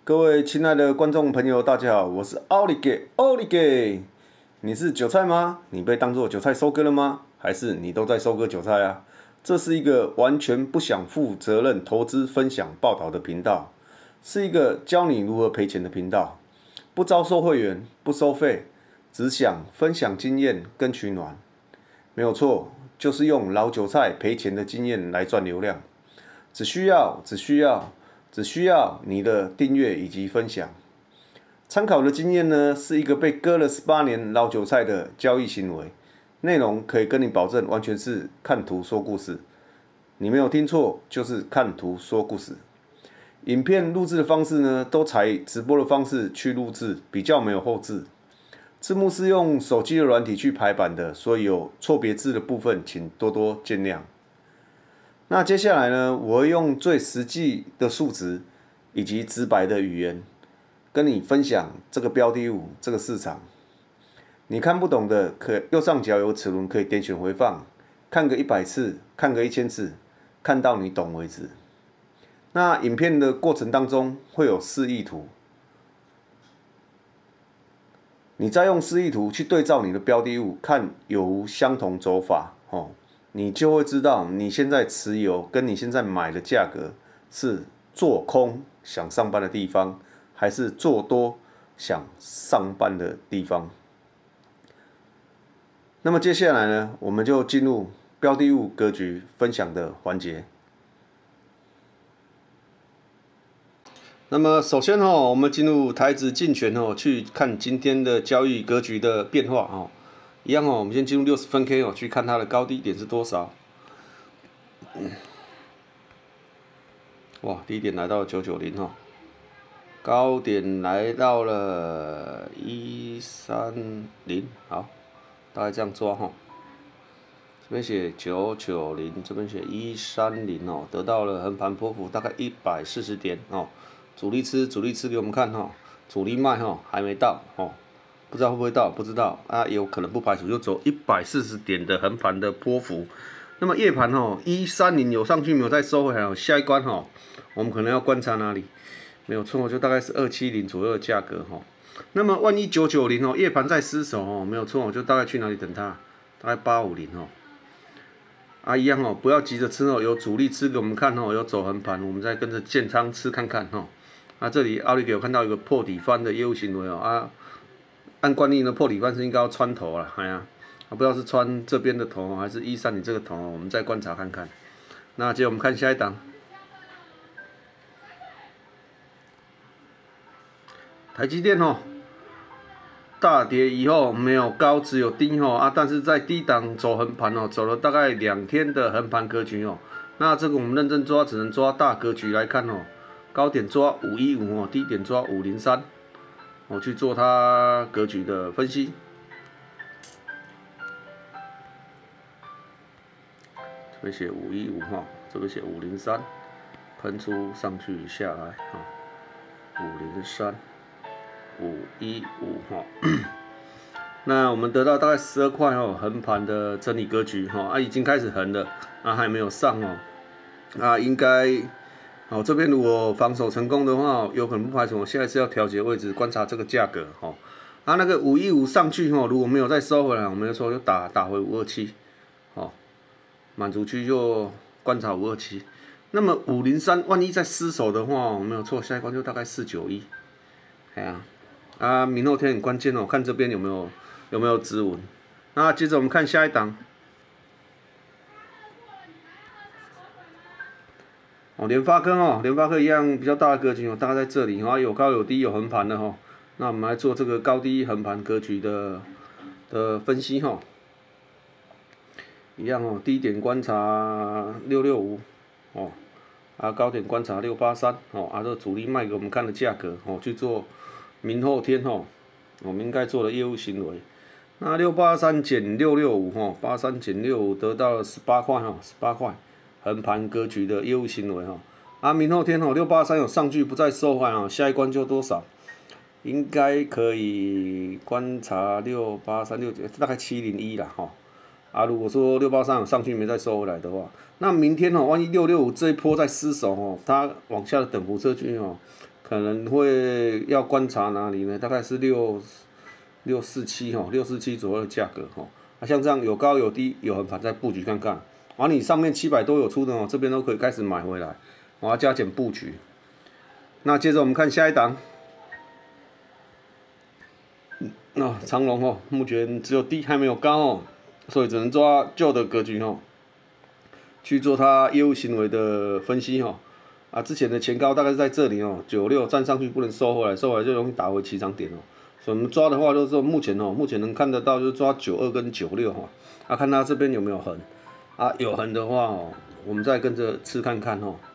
各位亲爱的观众朋友，大家好，我是奥利给奥利给。你是韭菜吗？你被当作韭菜收割了吗？还是你都在收割韭菜啊？这是一个完全不想负责任投资分享报道的频道，是一个教你如何赔钱的频道，不招收会员，不收费，只想分享经验跟取暖。没有错，就是用老韭菜赔钱的经验来赚流量，只需要你的订阅以及分享。参考的经验呢，是一个被割了18年老韭菜的交易行为，内容可以跟你保证，完全是看图说故事。你没有听错，就是看图说故事。影片录制的方式呢，都采直播的方式去录制，比较没有后置。字幕是用手机的软体去排版的，所以有错别字的部分，请多多见谅。那接下来呢，我会用最实际的数值以及直白的语言，跟你分享这个标的物、这个市场。你看不懂的，右上角有齿轮，可以点选回放，看个100次，看个1000次，看到你懂为止。那影片的过程当中会有示意图，你再用示意图去对照你的标的物，看有无相同走法，你就会知道你现在持有跟你现在买的价格是做空想上班的地方，还是做多想上班的地方。那么接下来呢，我们就进入标的物格局分享的环节。那么首先我们进入台指竞选去看今天的交易格局的变化一样我们先进入60分 K 去看它的高低点是多少。哇，低点来到了990高点来到了130，好，大概这样抓这边写990，这边写130得到了横盘波幅大概140点主力吃给我们看主力卖还没到不知道会不会到，不知道啊，也有可能不排除就走140点的横盘的波幅。那么夜盘130有上去没有再收回来下一关我们可能要观察哪里？没有错，就大概是270左右的价格那么万一990夜盘再失守没有错，就大概去哪里等它？大概850一样不要急着吃有主力吃给我们看有走横盘，我们再跟着建仓吃看看这里奥利给我看到一个破底翻的业务行为按惯例呢，破底翻是应该要穿头了，不知道是穿这边的头还是130这个头我们再观察看看。那接着我们看下一档，台积电大跌以后没有高，只有低但是在低档走横盘走了大概2天的横盘格局那这个我们认真抓，只能抓大格局来看高点抓515低点抓503去做它格局的分析。这边写515这边写503，喷出上去下来503。515那我们得到大概12块横盘的整理格局已经开始横了还没有上应该这边如果防守成功的话，有可能不排除我现在是要调节位置，观察这个价格那个515上去如果没有再收回来，我们说就打回527满足区就观察527。那么503万一再失守的话，没有错，下一关就大概491。明后天很关键看这边有没有支稳。那接着我们看下一档，联发科一样比较大的格局大概在这里有高有低有横盘的那我们来做这个高低横盘格局的分析一样低点观察665高点观察683这主力卖给我们看的价格去做明后天我们应该做的业务行为。那683减66583减665得到了18块18块横盘格局的业务行为明后天683有上去不再收回下一关就多少？应该可以观察683大概701啦如果说683有上去没再收回来的话，那明天万一665这一波再失守它往下的等幅测距可能会要观察哪里呢？大概是647哈，647左右的价格哈。啊，像这样有高有低有横盘再布局看看。啊，你上面700多有出的哦，这边都可以开始买回来，我要加减布局。那接着我们看下一档。那长荣哦，目前只有低还没有高哦，所以只能抓旧的格局哦，去做它业务行为的分析哦。啊，之前的前高大概是在这里哦，96站上去不能收回来，收回来就容易打回起涨点哦。所以我们抓的话就是目前能看得到就是抓92跟96哈，啊看它这边有没有横，啊有横的话哦，我们再跟着吃看看哦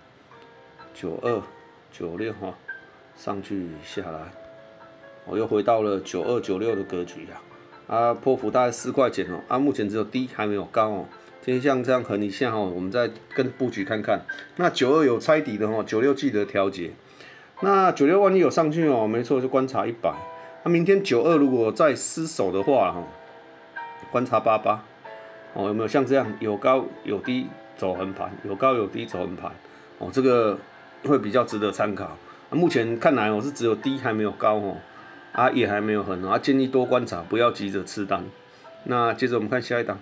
，92、96哈，上去下来。我又回到了92、96的格局啊，波幅大概4块钱哦，啊，目前只有低还没有高哦，今天像这样横一下哦，我们再跟布局看看。那92有拆底的哦，96记得调节。那96万一有上去哦，没错就观察100。那明天92如果再失守的话哦，观察88哦，有没有像这样有高有低走横盘，有高有低走横盘哦，这个会比较值得参考。目前看来是只有低还没有高哦。啊，也还没有横啊，建议多观察，不要急着吃单。那接着我们看下一档，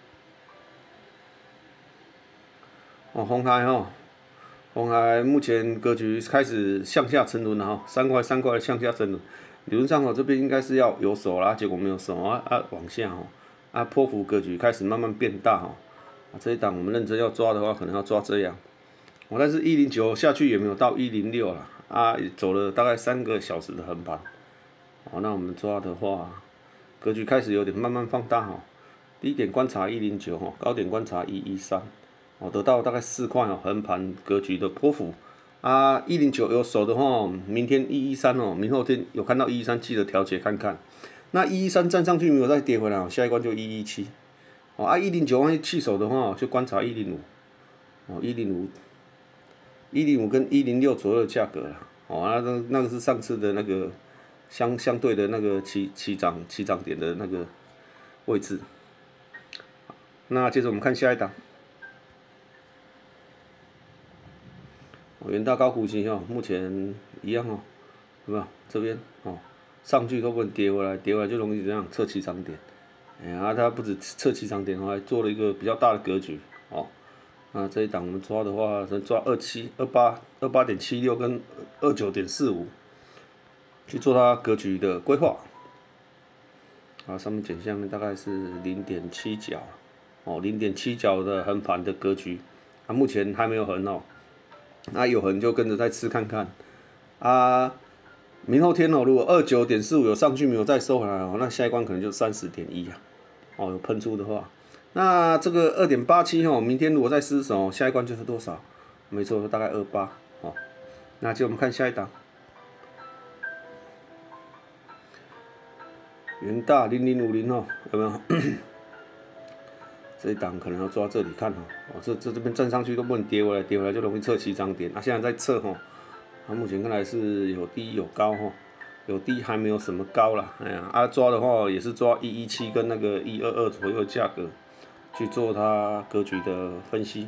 哦，鸿海哈，鸿海目前格局开始向下沉沦了哈，3块3块的向下沉沦，理论上这边应该是要有手啦，结果没有手啊，往下波幅格局开始慢慢变大哈，这一档我们认真要抓的话，可能要抓这样，但是109下去也没有到106了啊，走了大概3个小时的横盘。那我们抓的话，格局开始有点慢慢放大哈。低点观察109哈，高点观察113，得到大概4块横盘格局的波幅。啊，109有手的话，明天113哦，明后天有看到113，记得调节看看。那113站上去没有再跌回来，下一关就117。109万一弃手的话，就观察105。105跟106左右的价格了。那个是上次的那个。相对的那个起涨点的那个位置。那接着我们看下一档，元大高股息目前一样有没有？这边上去都不能跌回来，跌回来就容易这样测起涨点。它不止测起涨点还做了一个比较大的格局那这一档我们抓的话，能抓27、28.76跟29.45。去做它格局的规划，上面减下面大概是0.7角，0.7角的横盘的格局，目前还没有横那有横就跟着再吃看看，明后天如果29.45有上去没有再收回来那下一关可能就30.1有喷出的话，那这个2.87明天如果再失守，下一关就是多少？没错，大概28那接着我们看下一档。元大0050有没有？这一档可能要抓这里看这边站上去都不能跌回来，跌回来就容易测起涨点。现在在测目前看来是有低有高有低还没有什么高啦。抓的话也是抓117跟那个122左右的价格去做它格局的分析。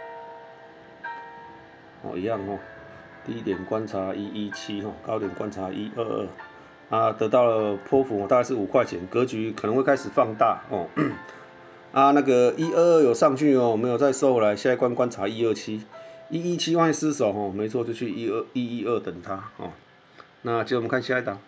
一样低点观察117高点观察122。得到了波幅大概是5块钱，格局可能会开始放大那个122有上去没有再收回来，下一关观察127，117万一失守没错就去112等它那接着我们看下一档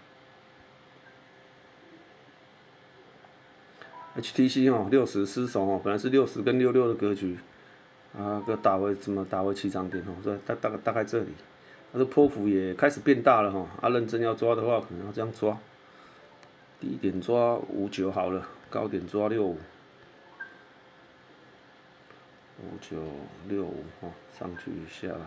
，HTC 60失守本来是60跟66的格局打回起涨点所以大概这里。这波幅也开始变大了认真要抓的话，可能要这样抓，低点抓59好了，高点抓65，5965上去下来，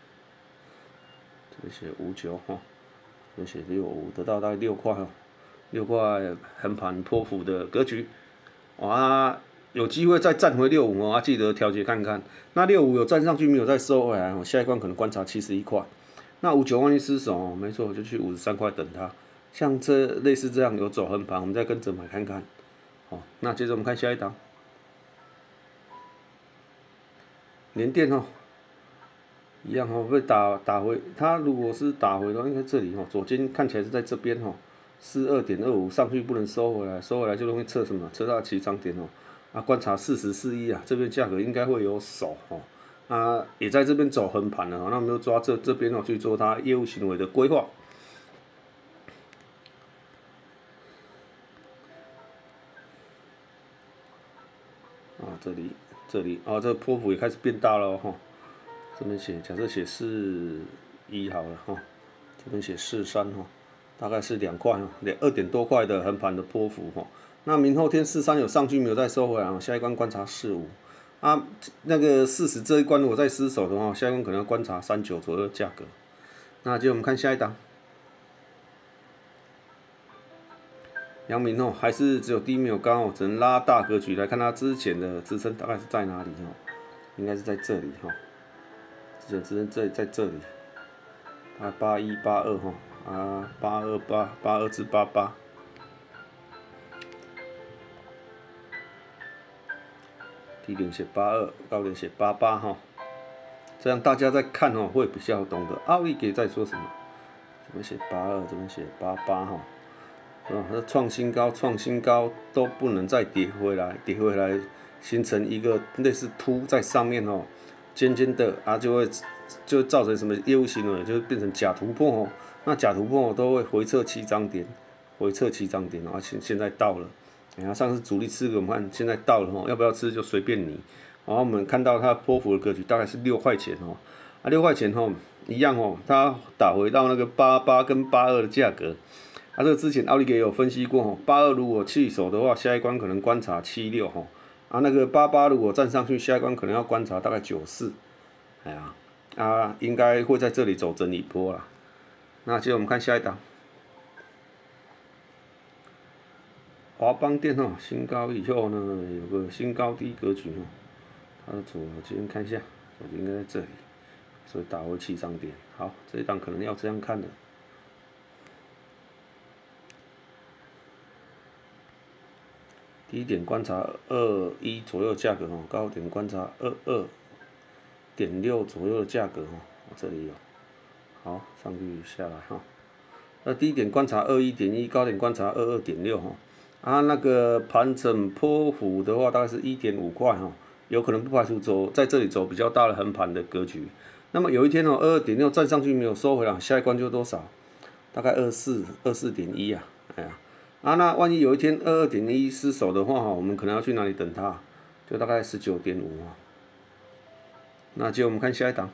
这写59这写65，得到大概6块6块横盘波幅的格局，有机会再站回65记得调节看看。那65有站上去没有再收回来下一关可能观察71块。那59万一失守没错，就去53块等它。像类似这样有走横盘，我们再跟着买看看。那接着我们看下一档，联电一样哦，被打回，它如果是打回的话，应该这里哦，左肩看起来是在这边哦，42.25上去不能收回来，收回来就容易测什么？测到起涨点哦。啊，观察4041啊，这边价格应该会有手哦。啊，也在这边走横盘了哦，那我们就抓这边哦去做它业务行为的规划。啊，这里啊，这个波幅也开始变大了哈、哦。这边写，假设写41好了哈、哦，这边写43哈，大概是2块哈，2点多块的横盘的波幅哈、哦。那明后天43有上去没有再收回来啊？下一关观察45。啊，那个40这一关如果再失守的话，下一关可能要观察39左右的价格。那就我们看下一档，阳明哦，还是只有低没有高哦，只能拉大格局来看它之前的支撑大概是在哪里哦，应该是在这里哈、哦，之前支撑在这里，啊8182哈，啊82882至88。低点写82，高点写88哈，这样大家在看哦会比较懂得奥利给在说什么。这边写82，这边写88哈。这创新高都不能再跌回来，形成一个类似凸在上面哦，尖尖的啊，就造成什么业务行为，就变成假突破哦。那假突破都会回撤起涨点，啊，现在到了。上次主力吃给我们看，现在到了哦，要不要吃就随便你。然后我们看到它波幅的格局大概是6块钱哦，啊6块钱哦，一样哦，它打回到那个88跟82的价格。这个之前奥利给有分析过吼，82如果弃守的话，下一关可能观察76吼，啊那个88如果站上去，下一关可能要观察大概94，哎呀，应该会在这里走整理波啦。那接着我们看下一档，华邦电哦，新高以后呢，有个新高低格局哦，它的左肩看一下，左肩应该在这里，所以打回起涨点。好，这一档可能要这样看的。低点观察21左右的价格哦，高点观察22.6左右的价格哦，这里有，好上去下来哈。那低点观察21.1，高点观察22.6哈。啊，那个盘整波幅的话，大概是1.5块哈，有可能不排除在这里走比较大的横盘的格局。那么有一天哦，22.6站上去没有收回来，下一关就多少？大概24.1啊，哎呀。那万一有一天22.1失守的话，我们可能要去哪里等它？就大概19.5啊。那接着我们看下一档，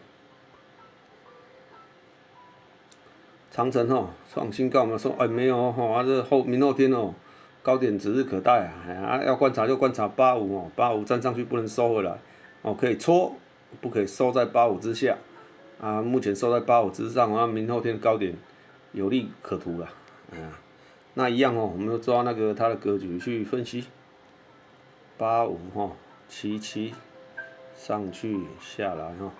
长城哦，创新高，我们说没有哦，这明后天哦，高点指日可待啊，要观察就观察85哦，85站上去不能收回来哦，可以戳，不可以收在85之下啊，目前收在85之上，明后天的高点有利可图了，那一样哦，我们就抓那个它的格局去分析，85哈，77上去下来哈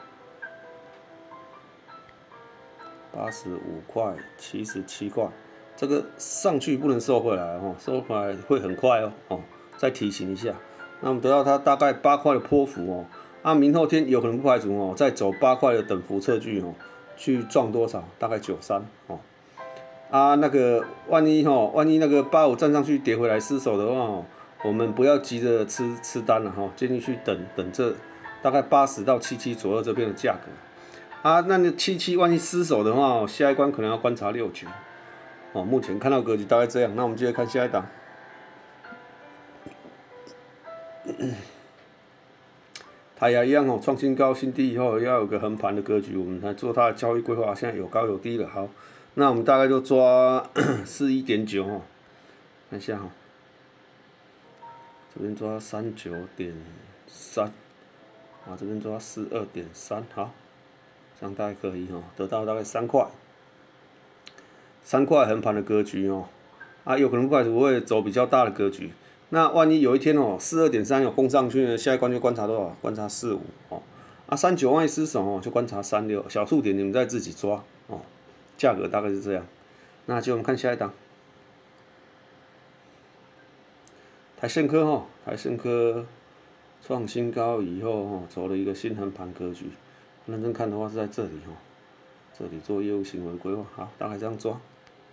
，85块，77块，这个上去不能收回来哦，收回来会很快哦，再提醒一下。那我们得到它大概8块的波幅哦，明后天有可能不排除哦，再走8块的等幅测距哦，去撞多少？大概93哦。那个万一那个85站上去跌回来失手的话我们不要急着吃单了建议去等这大概80到77左右这边的价格。那个77万一失手的话下一关可能要观察69。目前看到格局大概这样，那我们接着看下一档。台亚一样创新高新低以后要有个横盘的格局，我们来做它的交易规划。现在有高有低了，好。那我们大概就抓41.9哦，看一下这边抓39.3，这边抓42.3，好，这样大概可以得到大概3块横盘的格局有可能不排除会走比较大的格局。那万一有一天42.3有攻上去呢，下一关就观察多少？观察4539万一失手就观察36，小数点你们再自己抓价格大概是这样。那就我们看下一档，台盛科创新高以后走了一个新横盘格局。 认真看的话是在这里哦，这里做业务行为规划，好，大概这样抓。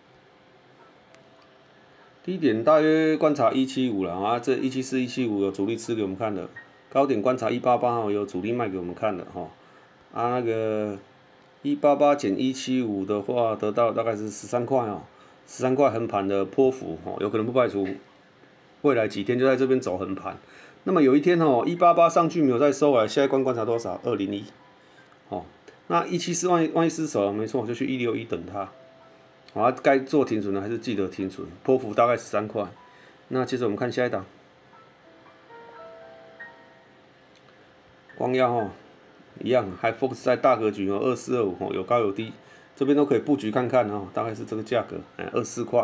低点大约观察175了啊，这174、175有主力吃给我们看的，高点观察188哦，有主力卖给我们看的哈。啊，那个188减175的话，得到大概是13块哦，13块横盘的波幅哦，有可能不排除未来几天就在这边走横盘。那么有一天哦，188上去没有再收来，下一关观察多少？201。哦，那174万一失手，没错，就去161等它。好，该做停损的还是记得停损，波幅大概13块。那接着我们看下一档，光耀哦，一样，还 focus 在大格局哦，2425哦，有高有低，这边都可以布局看看哦，大概是这个价格，24块。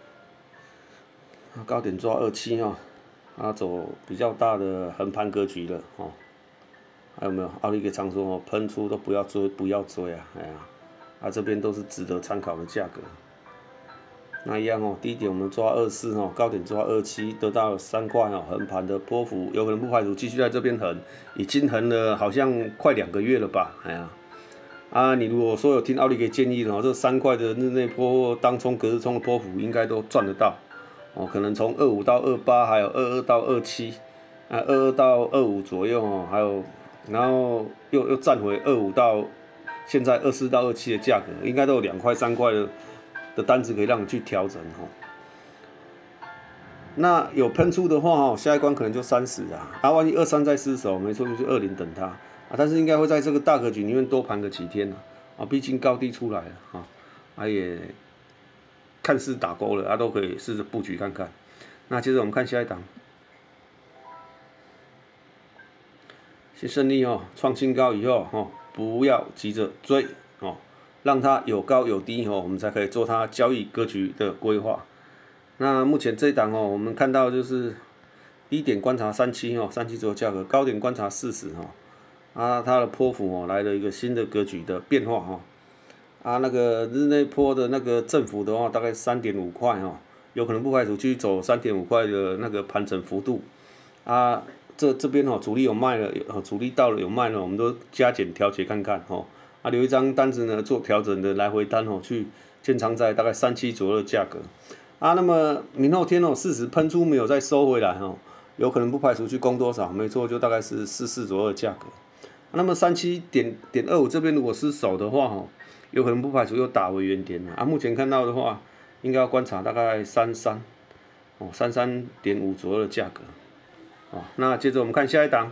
高点抓27哦，它走比较大的横盘格局了哦。还有没有？奥利给常说哦，喷出都不要追，不要追啊！哎呀，这边都是值得参考的价格。那一样哦，低点我们抓24哦，高点抓27，得到了3块哦，横盘的波幅，有可能不排除继续在这边横，已经横了好像快2个月了吧？哎呀，你如果说有听奥利给建议的哦，这3块的日内波当冲、隔日冲的波幅应该都赚得到哦，可能从25到28，还有22到27，22到25左右哦，还有。然后又站回25到现在24到27的价格，应该都有2块3块的单子可以让你去调整哈。那有喷出的话哈，下一关可能就30啊，万一23再失手，没错就是20等它但是应该会在这个大格局里面多盘个几天毕竟高低出来了也看似打勾了都可以试着布局看看。那接着我们看下一档。新胜利哦，创新高以后不要急着追让它有高有低我们才可以做它交易格局的规划。那目前这一档我们看到就是低点观察37左右价格，高点观察40它的波幅来了一个新的格局的变化那个日内波的那个振幅的话，大概3.5块有可能不排除继续走3.5块的那个盘整幅度这边主力有卖了，主力到了有卖了，我们都加减调节看看留一张单子呢做调整的来回单去建仓在大概37左右的价格那么明后天事实喷出没有再收回来有可能不排除去攻多少，没错，就大概是44左右的价格。那么37.25这边如果失守的话有可能不排除又打回原点目前看到的话，应该要观察大概33.5左右的价格。那接着我们看下一档，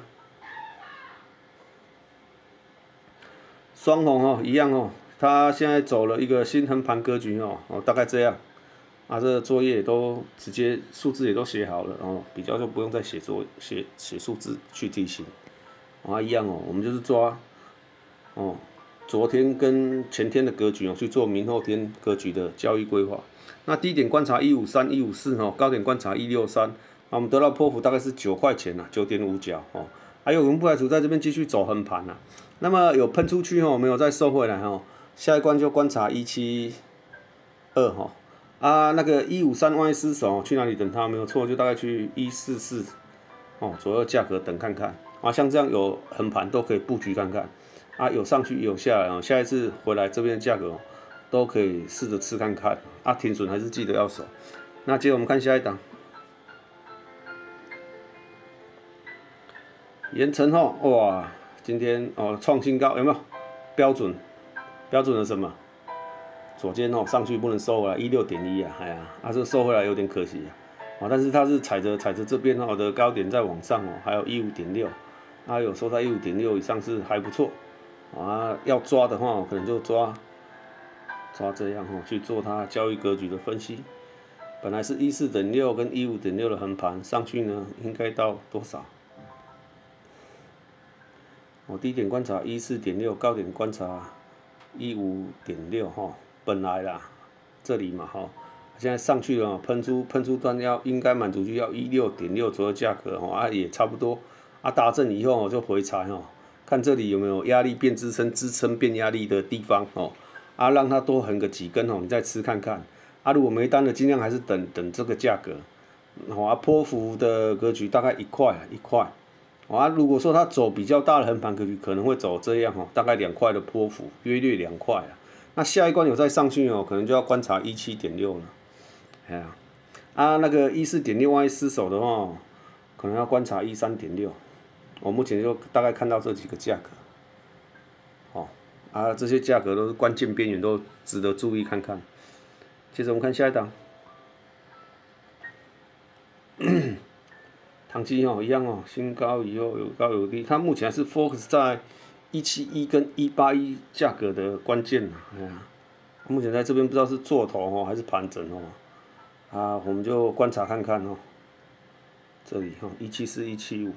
双红一样它现在走了一个新横盘格局大概这样这个作业都直接数字也都写好了比较就不用再写数字去提醒一样我们就是抓昨天跟前天的格局去做明后天格局的交易规划。那低点观察153、154高点观察163。我们得到波幅大概是9块钱9.5角还有我们不排除在这边继续走横盘那么有喷出去没有再收回来下一关就观察172那个153万一失手去哪里等它？没有错，就大概去144左右价格等看看像这样有横盘都可以布局看看有上去有下来下一次回来这边的价格都可以试着吃看看停损还是记得要守。那接着我们看下一档。盐城哇，今天创新高有没有？标准的什么？左肩上去不能收回来16.1这个收回来有点可惜但是它是踩着这边的高点在往上还有15.6有收在15.6以上是还不错要抓的话可能就抓这样去做它交易格局的分析。本来是14.6跟15.6的横盘上去呢，应该到多少？低点观察14.6，高点观察15.6本来啦，这里嘛现在上去了喷出端应该满足就要16.6左右价格也差不多达阵以后就回踩看这里有没有压力变支撑，支撑变压力的地方让它多横个几根你再吃看看如果没单的尽量还是等这个价格波幅的格局大概1块啊，如果说它走比较大的横盘格局，可能会走这样哦，大概2块的波幅，约略2块啊。那下一关有再上去哦，可能就要观察17.6了。哎呀，那个14.6万一失守的话，可能要观察13.6。我目前就大概看到这几个价格，这些价格都是关键边缘，都值得注意看看。接着我们看下一档，唐基一样新高以后有高有低，它目前还是 focus 在171跟181价格的关键哎呀，目前在这边不知道是做头还是盘整我们就观察看看这里174、175。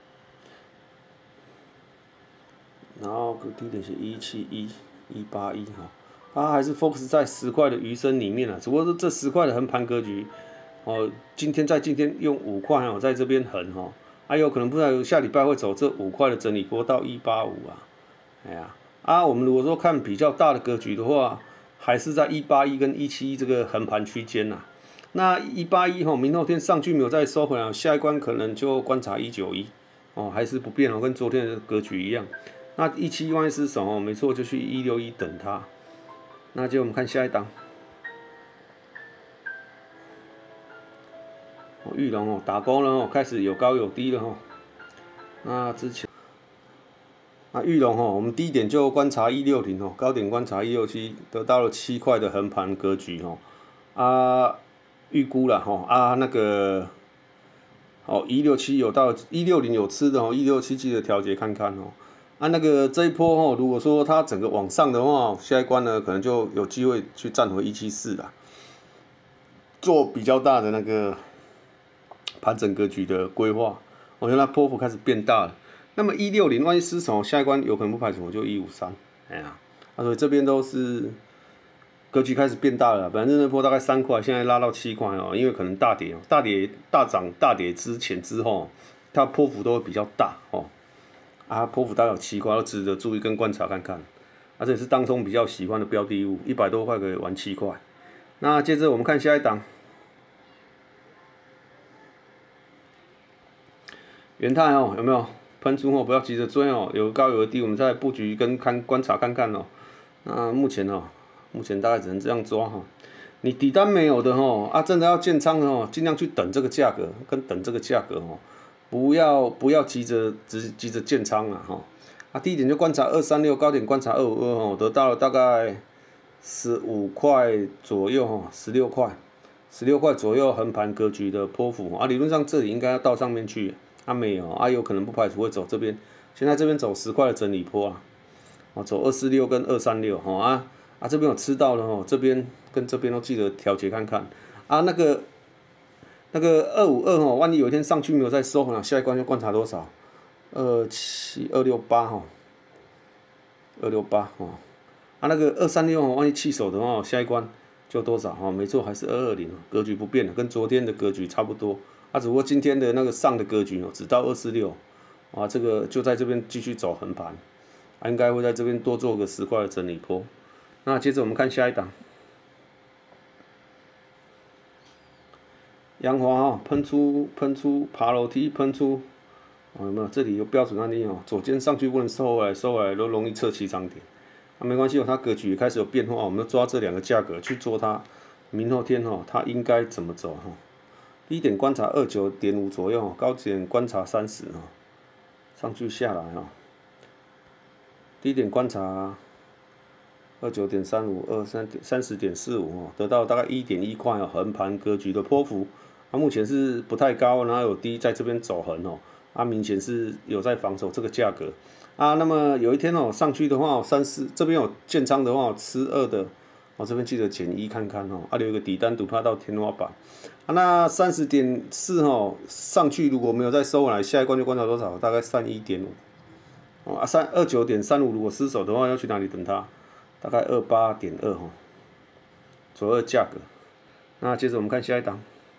然后低点是171、181它还是 focus 在10块的余生里面只不过是这10块的横盘格局，今天用5块在这边横还有可能不知道下礼拜会走这5块的整理波到185哎呀，我们如果说看比较大的格局的话，还是在181跟171这个横盘区间那181明后天上去没有再收回来，下一关可能就观察191还是不变跟昨天的格局一样。那171万一失守没错，就去161等它。那接着我们看下一档，玉龙打勾了开始有高有低了那之前，玉龙我们低点就观察160高点观察167，得到了7块的横盘格局预估了那个167有到160有吃的167记得调节看看那个这一波如果说它整个往上的话，下一关呢可能就有机会去站回174啦，做比较大的那个盘整格局的规划。我觉得它波幅开始变大了。那么160万一失守，下一关有可能不排除就153。哎呀，所以这边都是格局开始变大了。本来那波大概3块，现在拉到7块因为可能大跌、大涨、大跌之前之后，它波幅都会比较大波幅大概有7块，都值得注意跟观察看看。这也是当中比较喜欢的标的物，100多块可以玩7块。那接着我们看下一档，元泰有没有喷出不要急着追有高有低，我们再布局跟观察看看那目前大概只能这样抓你底单没有的真的要建仓的尽量去等这个价格，跟等这个价格不要急着建仓低点就观察236，高点观察252得到了大概15块左右16块左右横盘格局的波幅理论上这里应该要到上面去没有有可能不排除会走这边，现在这边走10块的整理波走246跟236这边有吃到了这边跟这边都记得调节看看那个252万一有一天上去没有再收回来，下一关就观察多少268那个236万一弃守的话，下一关就多少没错，还是220格局不变的，跟昨天的格局差不多只不过今天的那个上的格局只到246这个就在这边继续走横盘应该会在这边多做个10块的整理波。那接着我们看下一档，阳华喷出爬楼梯喷出有没有？这里有标准案例左肩上去不能收回来都容易测起涨点没关系它格局也开始有变化我们就抓这2个价格去做它明后天它应该怎么走低点观察29.5左右高点观察30上去下来低点观察29.35、30.45得到大概1.1块横盘格局的波幅目前是不太高，然后有低在这边走横明显是有在防守这个价格那么有一天上去的话34这边有建仓的话吃2的这边记得减1看看留一个底单赌它到天花板那30.4上去如果没有再收回来，下一关就观察多少？大概31.529.35如果失守的话，要去哪里等它？大概28.2左右的价格。那接着我们看下一档，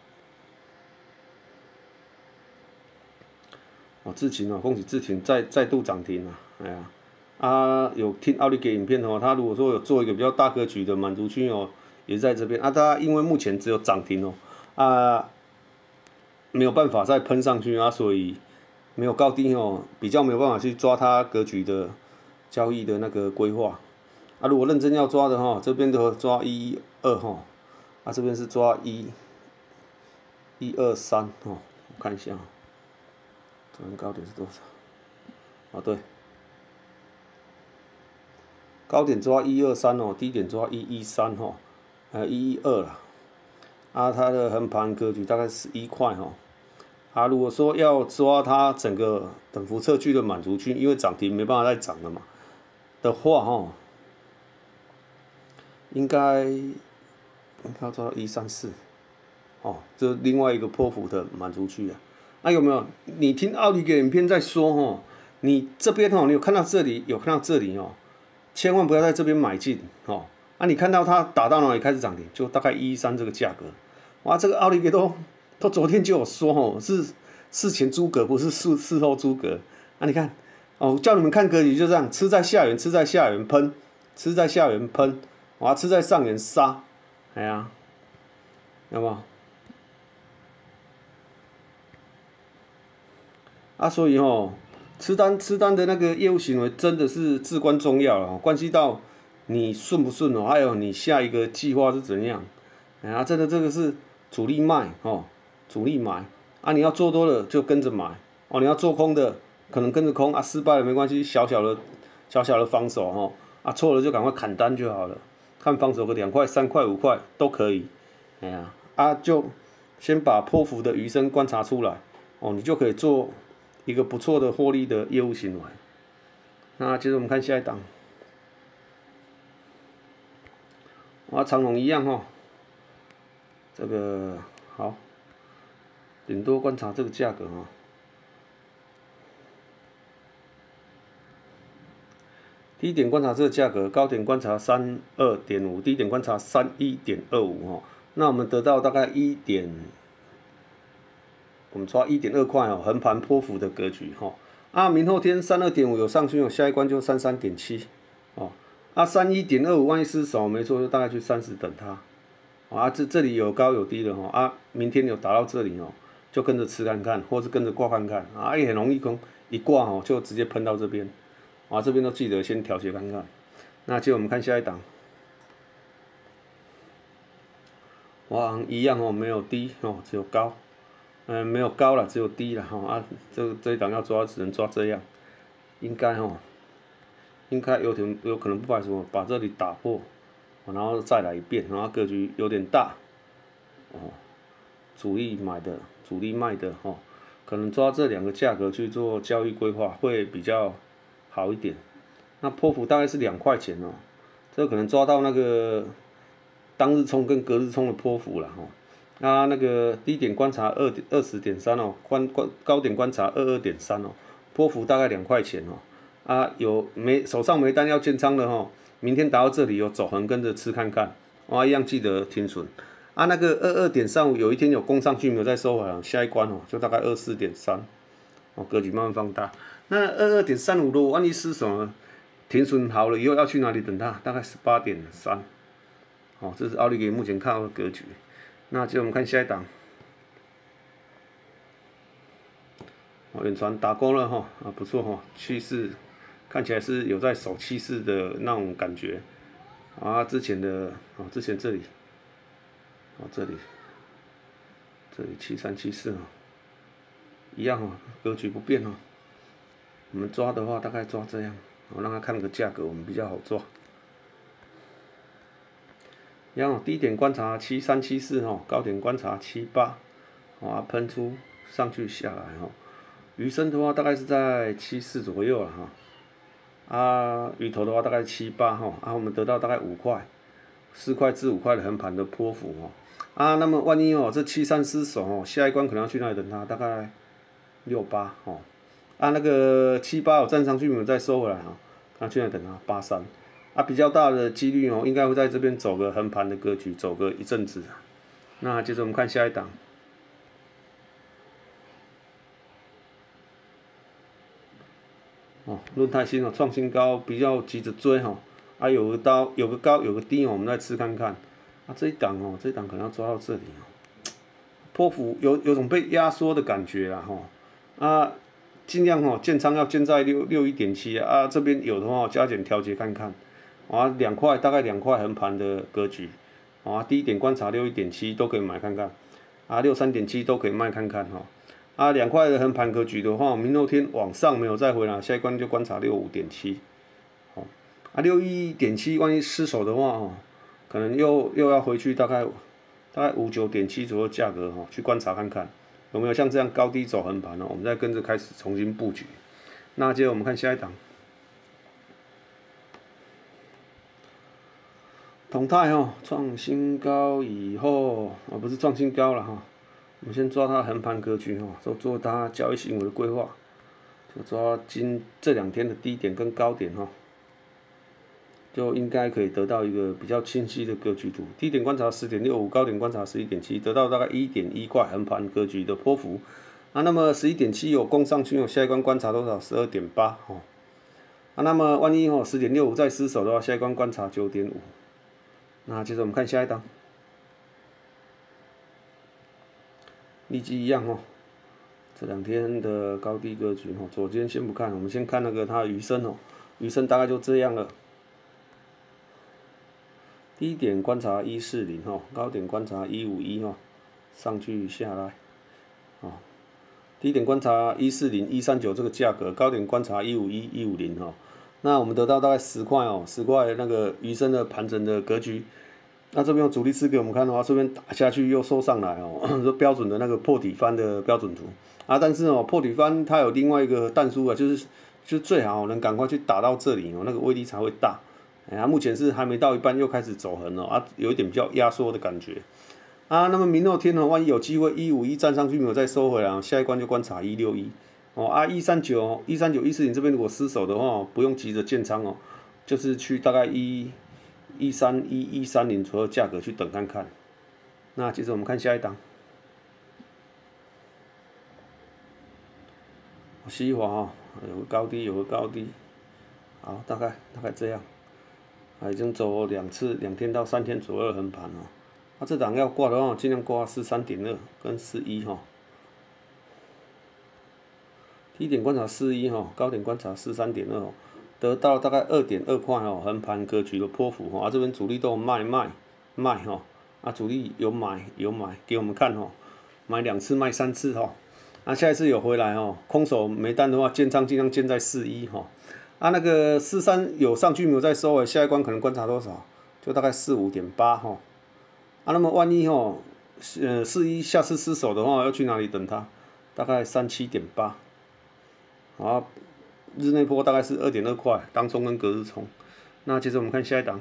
智勤恭喜智勤再度涨停哎呀有听奥利给影片他如果说有做一个比较大格局的满足区也在这边它因为目前只有涨停没有办法再喷上去所以没有高低哦，比较没有办法去抓它格局的交易的那个规划。啊，如果认真要抓的哈，这边的抓1、2哈，啊这边是抓1、2、3哦，我看一下，昨天高点是多少？啊对，高点抓1、2、3哦，低点抓1、1、3哈，1、1、2啦。啊，它的横盘格局大概11块哈。啊，如果说要抓它整个等幅测距的满足区，因为涨停没办法再涨了嘛的话哈，应该要抓到134，哦，这另外一个波幅的满足区啊。那有没有？你听奥利给影片在说哈，你这边哈，你有看到这里，有看到这里哦，千万不要在这边买进哦。啊，你看到它打到哪里开始涨停，就大概113这个价格。哇，这个奥利给都昨天就有说哦，是事前诸葛，不是事后诸葛。啊，你看哦，叫你们看格局就这样，吃在下缘，吃在下缘喷，吃在下缘喷，哇，吃在上缘杀，哎呀，有没有？啊，所以吼，吃单的那个业务行为真的是至关重要了，关系到你顺不顺哦，还有你下一个计划是怎样。哎呀，真的这个是主力卖哦，主力买啊，你要做多了就跟着买哦，你要做空的可能跟着空啊，失败了没关系，小小的防守哦，啊错了就赶快砍单就好了，看防守个2块、3块、5块都可以。哎呀，啊就先把波幅的余声观察出来哦，你就可以做一个不错的获利的业务行为。那接着我们看下一档，啊长荣一样哈，这个好，顶多观察这个价格哈。低点观察这个价格，高点观察32.5，低点观察31.25哈。那我们得到大概我们抓1.2块哦，横盘波幅的格局哈。啊，明后天32.5有上去哦，下一关就33.7哦。啊，31.25万一失手，没错，就大概去30等它。啊，这里有高有低的哈。啊，明天有达到这里哦，就跟着吃看看，或是跟着挂看看。啊，也很容易空，一挂哦就直接喷到这边。啊，这边都记得先调节看看。那接着我们看下一档，华航一样哦，没有低哦，只有高。没有高了，只有低了哈。啊，这一档要抓，只能抓这样。应该有可能不排除把这里打破，然后再来一遍，然后格局有点大。哦，主力买的，主力卖的哈，可能抓这2个价格去做交易规划会比较好一点。那波幅大概是2块钱哦，这可能抓到那个当日冲跟隔日冲的波幅了哈。那个低点观察20.3哦，高点观察22.3哦，波幅大概2块钱哦。啊，手上没单要建仓的哈，明天达到这里有走横跟着吃看看，一样记得停损。啊，那个22.35有一天有攻上去没有再收回来，下一关哦就大概24.3哦，格局慢慢放大。那22.35如果万一失手呢？停损好了以后要去哪里等它？大概18.3哦，这是奥利给目前看到的格局。那接着我们看下一档，远传打勾了哈，啊不错哈，趋势看起来是有在守趋势的那种感觉。啊，之前这里，这里7374哦，一样哦，格局不变哦。我们抓的话大概抓这样，我让他看个价格，我们比较好抓。然后低点观察7374哦，高点观察78，啊喷出上去下来哈，鱼身的话大概是在74左右了哈，啊鱼头的话大概78哈，啊我们得到大概5块，4块至5块的横盘的波幅哦，啊那么万一哦这73失手哦，下一关可能要去那里等它，大概68哦，啊那个78我站上去没有再收回来哈，看去那里等它83。啊，比较大的几率哦，应该会在这边走个横盘的格局，走个一阵子。那接着我们看下一档，哦，润泰新哦创新高，比较急着追哈，啊有个高有个低哦，我们再吃看看。啊这一档可能要抓到这里哦，波幅有种被压缩的感觉啦哈，啊尽量建仓要建在61.7啊，这边有的话加减调节看看，啊2块大概2块横盘的格局，啊低点观察61.7都可以买看看，啊63.7都可以卖看看哈，啊2块的横盘格局的话，明后天往上没有再回来，下一关就观察65.7，哦，啊61.7万一失手的话哦，可能又要回去大概59.7左右价格哈，去观察看看。有没有像这样高低走横盘呢？我们再跟着开始重新布局。那接着我们看下一档，统泰创新高以后，不是创新高了哈，我们先抓它横盘格局做它交易行为的规划，就抓这2天的低点跟高点就应该可以得到一个比较清晰的格局图。低点观察10.65，高点观察11.7，得到大概1.1块横盘格局的波幅。那么11.7有攻上去下一关观察多少？12.8那么万一10.65再失手的话，下一关观察9.5。那接着我们看下一档，立基一样这2天的高低格局左肩先不看，我们先看那个它的鱼身鱼身大概就这样了。低点观察140高点观察151上去下来低点观察140、139这个价格，高点观察151、150那我们得到大概10块10块那个鱼身的盘整的格局。那这边有主力吃给我们看的话，这边打下去又收上来这标准的那个破底翻的标准图但是破底翻它有另外一个但书就是最好能赶快去打到这里那个威力才会大。目前是还没到一半，又开始走横有一点比较压缩的感觉那么明后天万一有机会151站上去没有再收回来下一关就观察161139、140这边如果失手的话不用急着建仓就是去大概130左右价格去等看看。那接着我们看下一档，西华有个高低，有个高低，好，大概这样。已经走2天到3天左右的横盘这档要挂的话，尽量挂43.2跟41低点观察41高点观察43.2得到大概2.2块横盘格局的波幅这边主力都有卖主力有买给我们看买2次卖3次下一次有回来空手没单的话，建仓尽量建在41那个43有上去没有再收下一关可能观察多少？就大概45.8那么万一41下次失手的话，要去哪里等它？大概37.8日内波大概是2.2块，当冲跟隔日冲。那接着我们看下一档，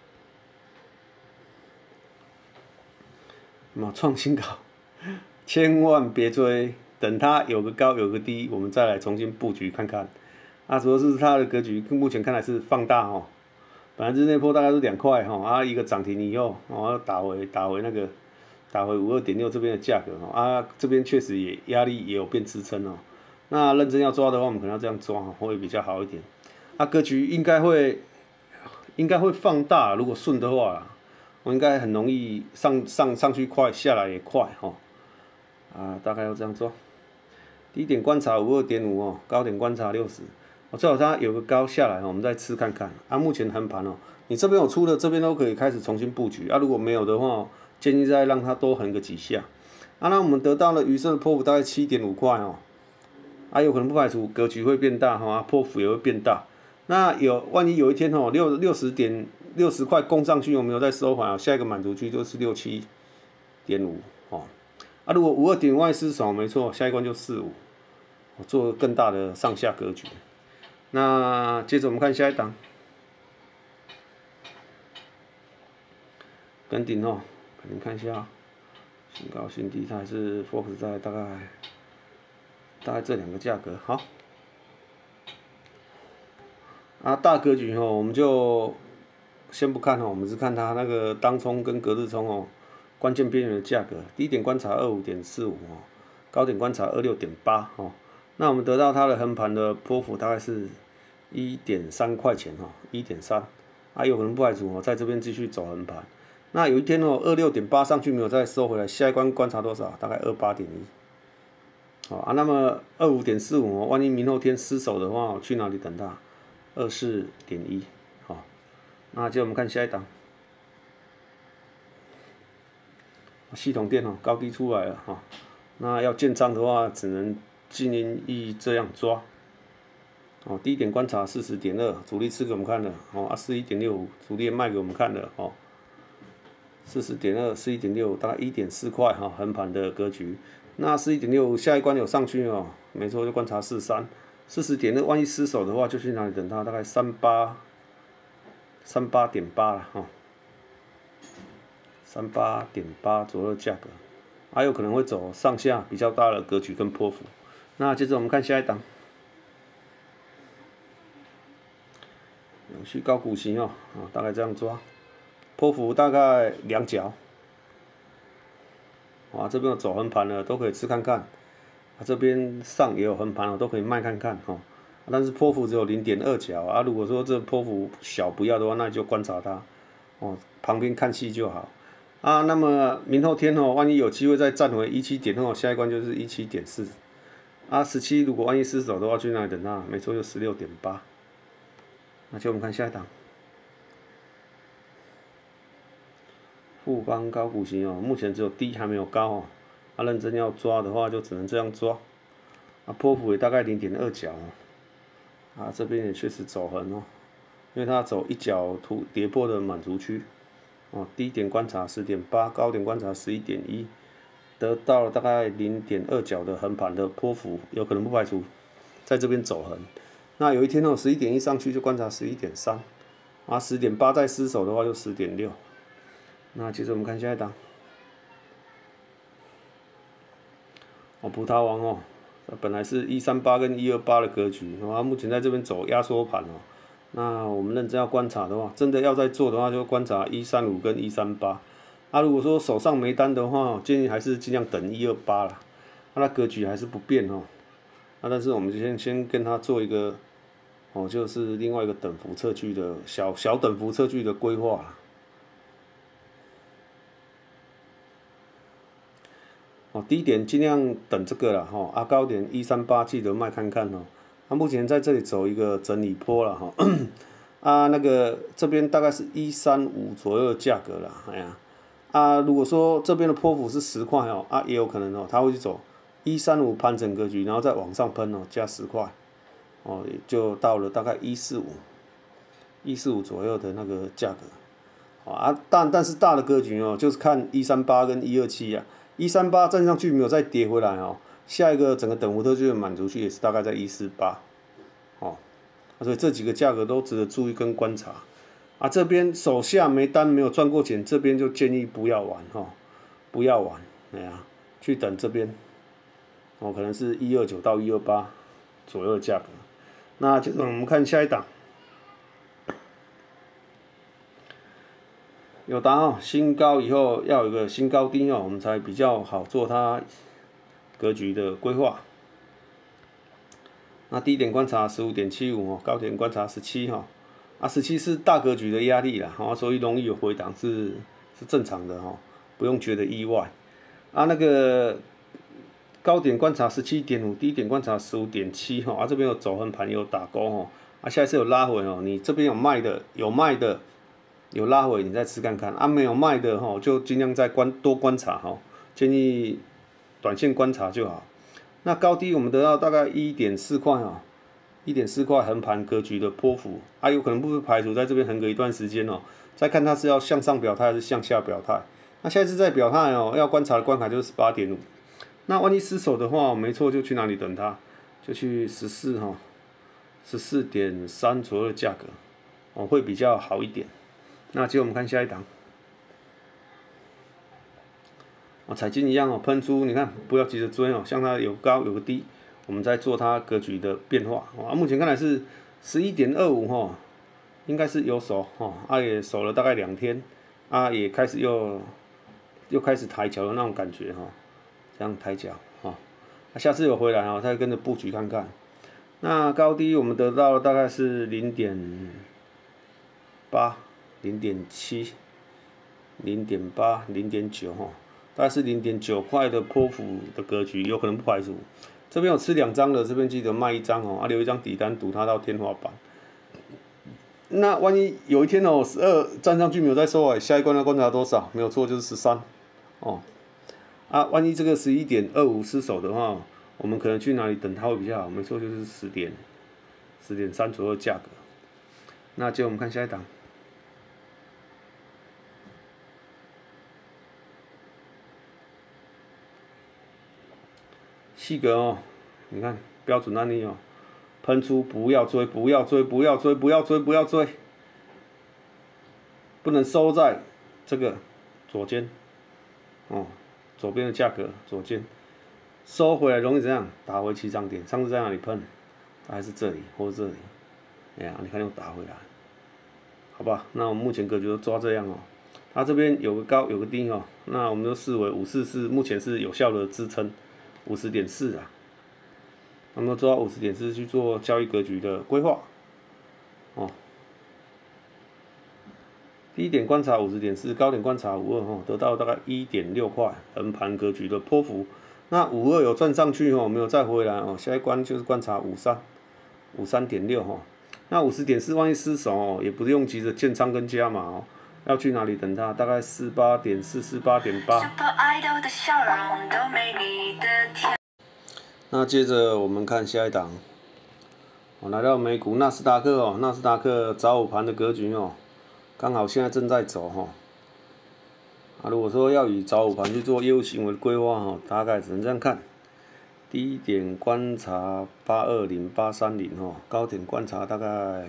创新高，千万别追，等它有个高有个低，我们再来重新布局看看。主要是它的格局，目前看来是放大本来日内波大概是2块一个涨停以后打回52.6这边的价格这边确实压力也有变支撑那认真要抓的话，我们可能要这样抓会比较好一点。格局应该会放大，如果顺的话我应该很容易上去快，下来也快大概要这样做。低点观察52.5高点观察60最好它有个高下来我们再吃看看目前横盘你这边有出的，这边都可以开始重新布局如果没有的话，建议再让它多横个几下那我们得到了鱼身的波幅大概7.5块有可能不排除格局会变大波幅也会变大。那万一有一天60块攻上去，我们有再收回下一个满足区就是67.5如果52点外失手，没错，下一关就45，做更大的上下格局。那接着我们看下一档，跟顶给您看一下新高新低，它还是 focus 在大概这2个价格。好，大格局我们就先不看我们只看它那个当冲跟隔日冲关键边缘的价格，低点观察25.45高点观察26.8那我们得到它的横盘的波幅大概是1.3块钱1.3有可能不排除在这边继续走横盘。那有一天26.8上去没有再收回来，下一关观察多少？大概28.1 那么25.45哦，万一明后天失守的话，去哪里等它？24.1，那接着我们看下一档，系统电高低出来了那要建仓的话，只能经营意这样抓。低点观察40.2，主力吃给我们看了41.65，主力也卖给我们看了40.2、41.65，大概1.4块横盘的格局。那41.65下一关有上去没错，就观察43，40.2，万一失守的话，就去哪里等它？大概38.8了38.8左右的价格，还有可能会走上下比较大的格局跟波幅。那接着我们看下一档。永续高股息大概这样抓，波幅大概2角，这边有走横盘了，都可以吃看看，这边上也有横盘都可以卖看看但是波幅只有0.2角如果说这波幅小不要的话，那就观察它旁边看戏就好那么明后天万一有机会再站回17点下一关就是17.417如果万一失守的话，去哪里等它？没错，就16.8。那就我们看下一档，富邦高股息目前只有低还没有高认真要抓的话就只能这样抓波幅也大概0.2角这边也确实走横因为它走一角跌破的满足区低点观察10.8，高点观察11.1，得到了大概0.2角的横盘的波幅，有可能不排除在这边走横。那有一天11.1上去就观察11.3，10.8再失守的话就10.6。那接着我们看下一档，葡萄王本来是138跟128的格局，目前在这边走压缩盘那我们认真要观察的话，真的要再做的话，就观察135跟138。如果说手上没单的话，建议还是尽量等128啦。它格局还是不变但是我们先跟它做一个就是另外一个等幅测距的小等幅测距的规划低点尽量等这个啦高点138记得卖看看目前在这里走一个整理波啦那个这边大概是135左右的价格啦如果说这边的波幅是10块也有可能它会去走135盘整格局，然后再往上喷加10块也就到了大概145左右的那个价格但是大的格局就是看138跟127138站上去没有再跌回来下一个整个等幅特距的满足区也是大概在148所以这几个价格都值得注意跟观察这边手下没单没有赚过钱，这边就建议不要玩不要玩去等这边可能是129到128左右的价格。那接着我们看下一档，友达新高以后要有个新高低我们才比较好做它格局的规划。那低点观察15.75高点观察1717是大格局的压力啦所以容易有回档是正常的不用觉得意外那个高点观察17.5，低点观察15.7这边有走横盘有打勾下一次有拉回你这边有卖的有拉回你再吃看看没有卖的就尽量再多观察建议短线观察就好。那高低我们得到大概1.4块1.4块横盘格局的波幅有可能不排除在这边横隔一段时间再看它是要向上表态还是向下表态。那下一次再表态要观察的关卡就是 18.5。那万一失守的话，没错，就去哪里等它？就去14.3左右的价格会比较好一点。那接着我们看下一档彩金一样喷出，你看不要急着追像它有高有个低，我们再做它格局的变化目前看来是11.25应该是有守也守了大概2天也开始又开始抬脚的那种感觉这样抬脚下次有回来再跟着布局看看。那高低我们得到大概是0.8、0.7、0.8、0.9大概是0.9块的波幅的格局，有可能不排除这边有吃2张的，这边记得卖1张哦，留1张底单赌它到天花板。那万一有一天哦，12站上去没有再收下一关要观察多少？没有错，就是13哦。万一这个11.25失手的话，我们可能去哪里等它会比较好？没错，就是10.3左右的价格。那接着我们看下一档。细格哦，你看标准案例哦，喷出不要追，不要追，不要追，不要追，不要追，不能收在这个左肩哦，左边的价格左肩，收回来容易怎样？打回起涨点。上次在哪里喷？大概是这里或者这里，哎呀，你看又打回来，好吧？那我们目前格局就抓这样哦。它这边有个高有个低哦，那我们就视为54是目前是有效的支撑。50.4啊，那么做到50.4去做交易格局的规划，哦，低点观察50.4，高点观察52哦，得到大概1.6块横盘格局的波幅。那52有赚上去哦，没有再回来哦，下一关就是观察53.6哦。那50.4万一失手哦，也不用急着建仓跟加码哦。要去哪里等它？大概48.4、48.8。那接着我们看下一档，来到美股纳斯达克哦，纳斯达克早午盘的格局哦，刚好现在正在走哈。如果说要以早午盘去做业务行为的规划哈，大概只能这样看。低点观察820、830哦，高点观察大概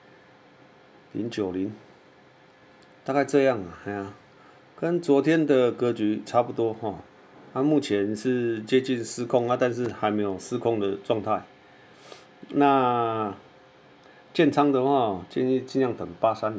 090。大概这样啊，哎呀，跟昨天的格局差不多哈。它目前是接近失控但是还没有失控的状态。那建仓的话，建议尽量等830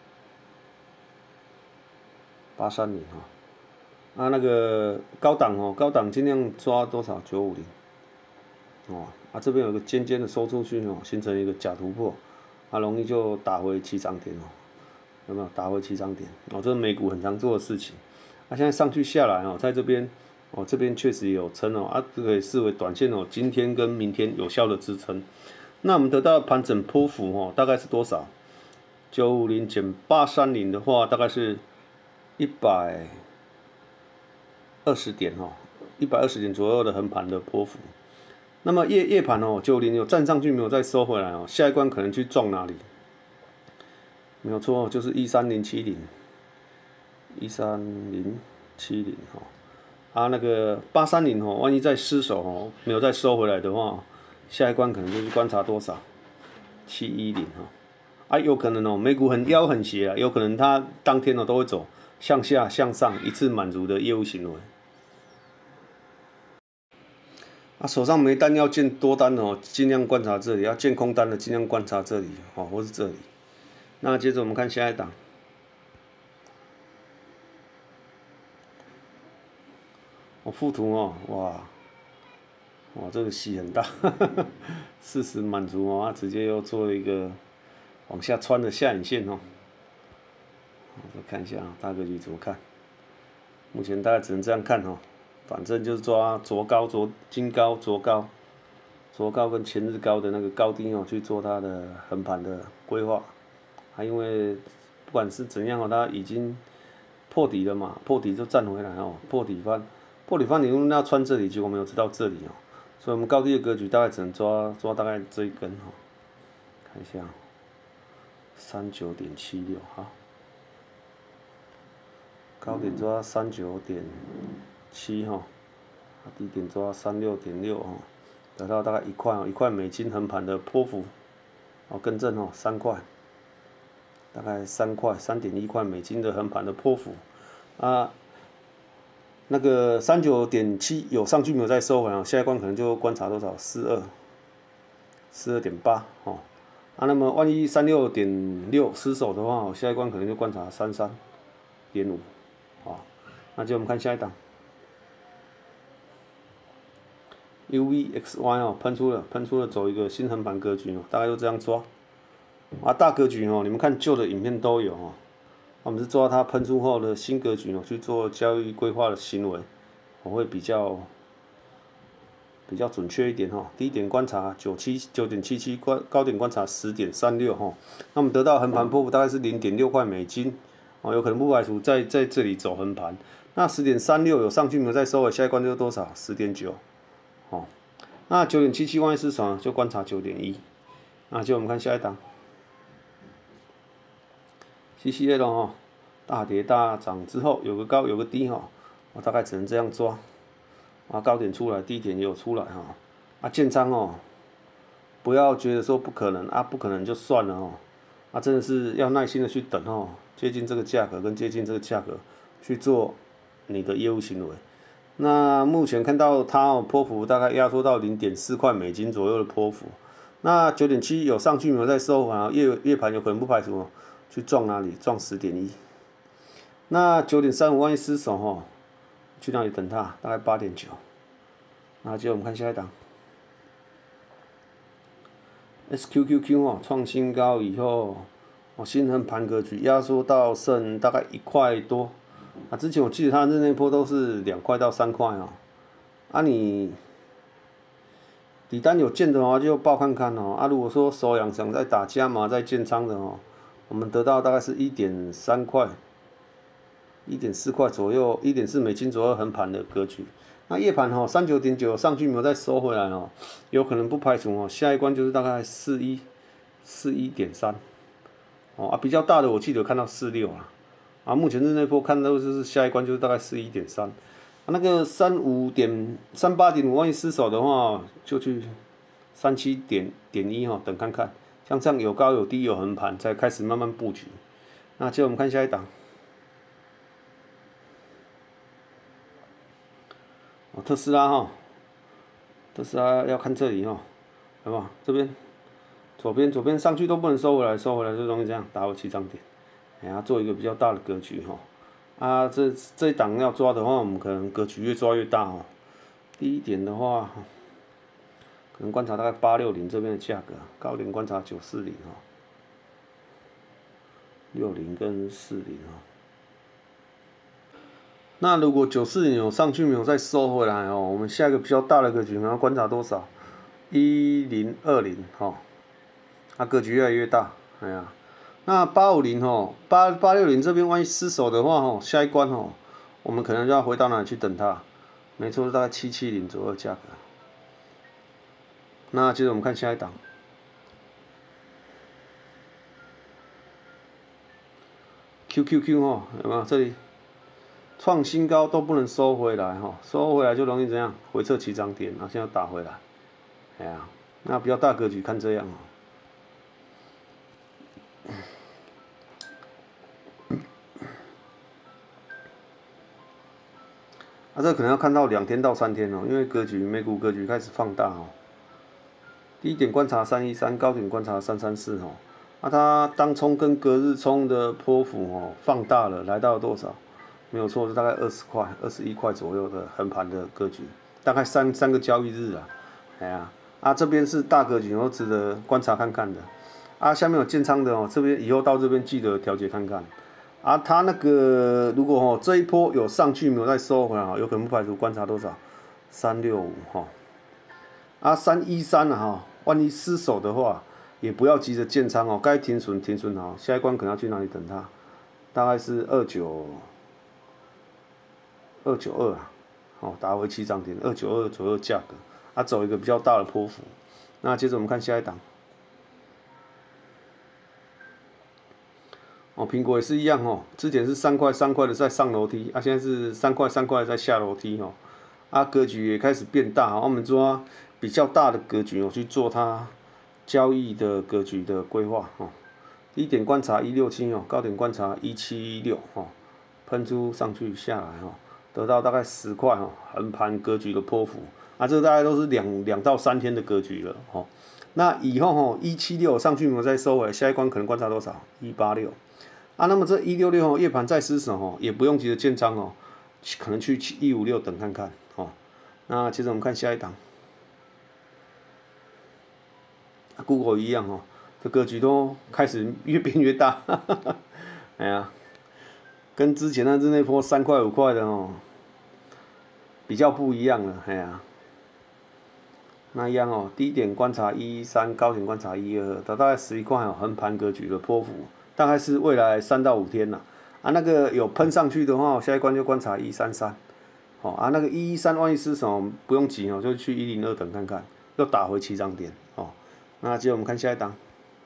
哈。那个高档哦，高档尽量抓多少？950哦。这边有个尖尖的收出去哦，形成一个假突破，容易就打回起涨点哦。有没有打回起涨点？这是美股很常做的事情。现在上去下来哦，在这边这边确实有撑哦，这个也视为短线哦，今天跟明天有效的支撑。那我们得到盘整波幅哦，大概是多少？950减830的话，大概是120点哦，120点左右的横盘的波幅。那么夜盘哦，950有站上去没有再收回来哦，下一关可能去撞哪里？没有错，就是13070哦。那个830哦，万一再失手哦，没有再收回来的话，下一关可能就是观察多少？710哦。有可能哦，美股腰很斜有可能它当天都会走向下向上一次满足的业务行为。手上没单要建多单哦，尽量观察这里；要建空单的尽量观察这里或是这里。那接着我们看下一档，附图哦，哇，这个戏很大，40满足它直接又做了一个往下穿的下影线哦。再看一下大格局怎么看？目前大概只能这样看哦，反正就是抓昨高、金高、昨高跟前日高的那个高低哦，去做它的横盘的规划。因为不管是怎样它已经破底了嘛，破底就站回来哦，破底翻你要穿这里，结果没有吃到这里哦，所以我们高低的格局大概只能抓大概这一根哦，看一下39.76好，高点抓39.7低点抓36.6得到大概1块美金横盘的波幅更正3块。大概3.1块美金的横盘的波幅那个39.7有上去没有再收回下一关可能就观察多少42.8那么万一36.6失手的话下一关可能就观察33.5那就我们看下一档 UVXY 喷出了走一个新横盘格局大概就这样抓。大格局你们看旧的影片都有我们是抓它喷出后的新格局去做交易规划的行为，会比较比较准确一点哈。低点观察9.77，高点观察10.36哈。那我们得到横盘波幅大概是0.6块美金，哦，有可能不排除在这里走横盘。那10.36有上去没有再收尾，下一关就是多少？10.9，哦。那9.77万亿市场就观察9.1，那就我们看下一档，CCL 哦，大跌大涨之后有个高有个低哈，我大概只能这样抓，啊高点出来，低点也有出来哈，啊建仓哦，不要觉得说不可能啊，不可能就算了哦，啊真的是要耐心的去等哦，接近这个价格跟接近这个价格去做你的业务行为。那目前看到它哦，波幅大概压缩到0.4块美金左右的波幅。那9.7有上去没有再收啊？夜盘有可能不排除去撞哪里？撞10.1。那9.35万一失守哈，去哪里等它？大概8.9。那接着我们看下一档，SQQQ 哦，创新高以后，哦新横盘格局压缩到剩大概1块多。啊，之前我记得它日内波都是2块到3块哦，啊你底单有见的话就报看看哦，啊如果说手痒想再打加码再建仓的哦，我们得到大概是1.3块、1.4块左右，1.4美金左右横盘的格局。那夜盘哦39.9上去没有再收回来哦，有可能不排除哦，下一关就是大概41.3哦，啊比较大的我记得看到46啊。啊，目前日内波看到就是下一关就是大概41.3，那个38.5万一失守的话，就去37.1哈，等看看，像这样有高有低有横盘，才开始慢慢布局。那接着我们看下一档，哦，特斯拉哈，特斯拉要看这里哈，好不好？这边左边上去都不能收回来，收回来就容易这样打回起涨点。哎呀，做一个比较大的格局哈，啊，这一档要抓的话，我们可能格局越抓越大哦。低一点的话，可能观察大概860这边的价格，高点观察940哈，60跟40哈。那如果940有上去没有再收回来哦，我们下一个比较大的格局，要观察多少？1020哈，啊，格局越来越大，哎呀。那850哦，860这边万一失守的话哦，下一关哦，我们可能就要回到哪里去等它？没错，大概770左右的价格。那接着我们看下一档，QQQ 哦，有没有？这里创新高都不能收回来哈，收回来就容易怎样？回撤起涨点，然后现在打回来，哎呀，那比较大格局看这样哦。啊，这可能要看到2天到3天哦，因为美股格局开始放大哦。低点观察313，高点观察334哦。啊，它当冲跟隔日冲的波幅哦放大了，来到多少？没有错，是大概20块、21块左右的横盘的格局，大概三个交易日啊。哎呀，啊这边是大格局，然后值得观察看看的。啊，下面有建仓的哦，这边以后到这边记得调节看看。啊，它那个如果哦这一波有上去没有再收回来，有可能不排除观察多少365哈，啊313啊哈，万一失手的话，也不要急着建仓哦，该停损好，下一关可能要去哪里等它？大概是292啊，哦打回起涨点292左右价格，啊走一个比较大的波幅。那接着我们看下一档。哦，苹果也是一样哦，之前是3块的在上楼梯，啊，现在是3块的在下楼梯哦，啊，格局也开始变大，我们抓比较大的格局哦去做它交易的格局的规划哦，低点观察167哦，高点观察176哦，喷出上去下来哦，得到大概10块哦，横盘格局的波幅，啊，这大概都是2到3天的格局了哦，那以后哦176上去没有再收回来，下一关可能观察多少？186。啊，那么这166哦，夜盘再失守哦，也不用急着建仓哦，可能去156等看看哦。那接着我们看下一档，Google 一样哦，这格局都开始越变越大，哎呀，跟之前那日内波3块5块的哦，比较不一样了，哎呀。 那一样哦，低点观察113，高点观察122，大概11块哦，横盘格局的波幅，大概是未来3到5天啦。啊，那个有喷上去的话，下一关就观察133。哦啊，那个113万一失手，不用急哦，就去102等看看，又打回起涨点哦。那接着我们看下一档。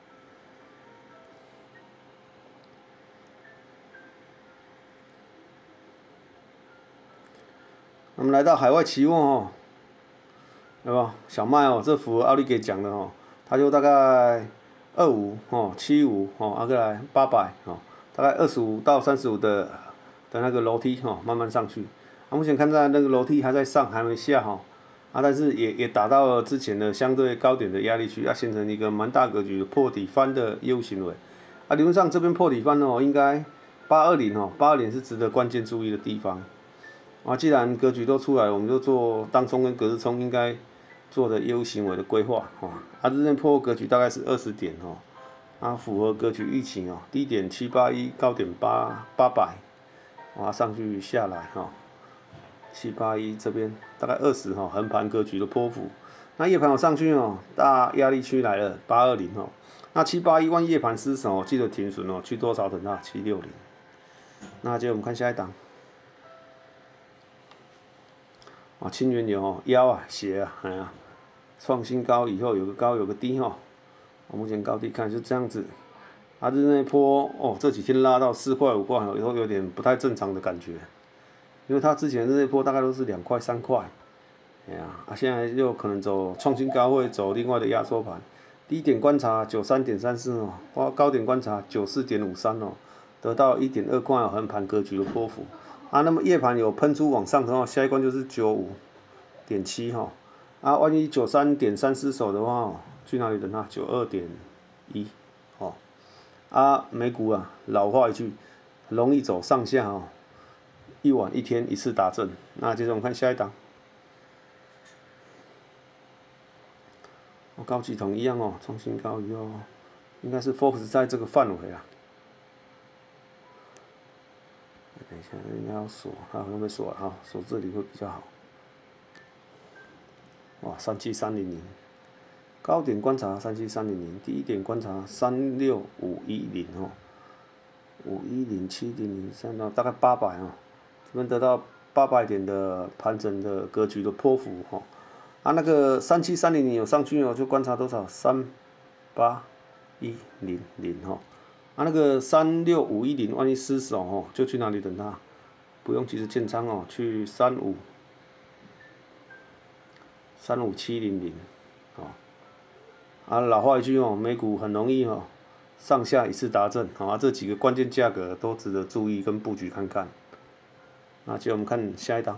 我们来到海外期货哦，有没有小麦哦？这符合奥利给讲的哦，它就大概25哦，75哦，啊，过来800哦，大概25到35的那个楼梯哦，慢慢上去。啊，目前看在那个楼梯还在上，还没下哈。啊，但是也达到了之前的相对高点的压力区，啊，形成一个蛮大格局的破底翻的业务行为。啊，理论上这边破底翻哦，应该820哦，820是值得关键注意的地方。啊，既然格局都出来，我们就做当冲跟隔日冲应该做的业务行为的规划哦。啊，日内破格局大概是20点哦，啊，符合格局预期哦，低点781，高点800，啊，上去下来哈，781这边大概20哈，横盘格局的波幅。那夜盘有上去哦，大压力区来了820哦，那781万夜盘失守，记得停损哦，去多少等它760。那接着我们看下一档。啊，清原油哦，腰啊，斜啊，哎呀，创新高以后有个高有个低哈，我目前高低看就这样子，啊，日内波哦，这几天拉到4块5块，以后有点不太正常的感觉，因为它之前日内波大概都是2块3块，哎呀，啊，现在又可能走创新高会走另外的压缩盘，低点观察93.34哦，高点观察94.53哦，得到1.2块横盘格局的波幅。啊，那么夜盘有喷出往上的话，下一关就是95.7哈。啊，万一93.3失守的话，去哪里等它？92.1哦。啊，美股啊，老话一句，容易走上下哦，一晚一天一次打正。那接着我们看下一档。高级统一样哦，创新高以后，应该是 focus 在这个范围啊。等一下，应该要锁，它好像被锁了哈，锁这里会比较好。哇，37300，高点观察37300，低点观察36510哦，510703哦，大概800哦，这边得到800点的盘整的格局的波幅哈。啊，那个37300有上去哦，就观察多少38100哈。啊，那个36510万一失手哦，就去哪里等它？不用急着建仓哦，去35700哦。啊，老话一句哦，美股很容易哦，上下一次达阵啊，这几个关键价格都值得注意跟布局看看。那接着我们看下一档，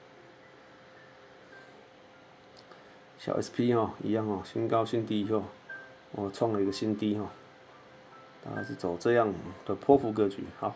小 SP 哦，一样哦，新高新低以后，我创了一个新低哦。大概是走这样的波幅格局，好。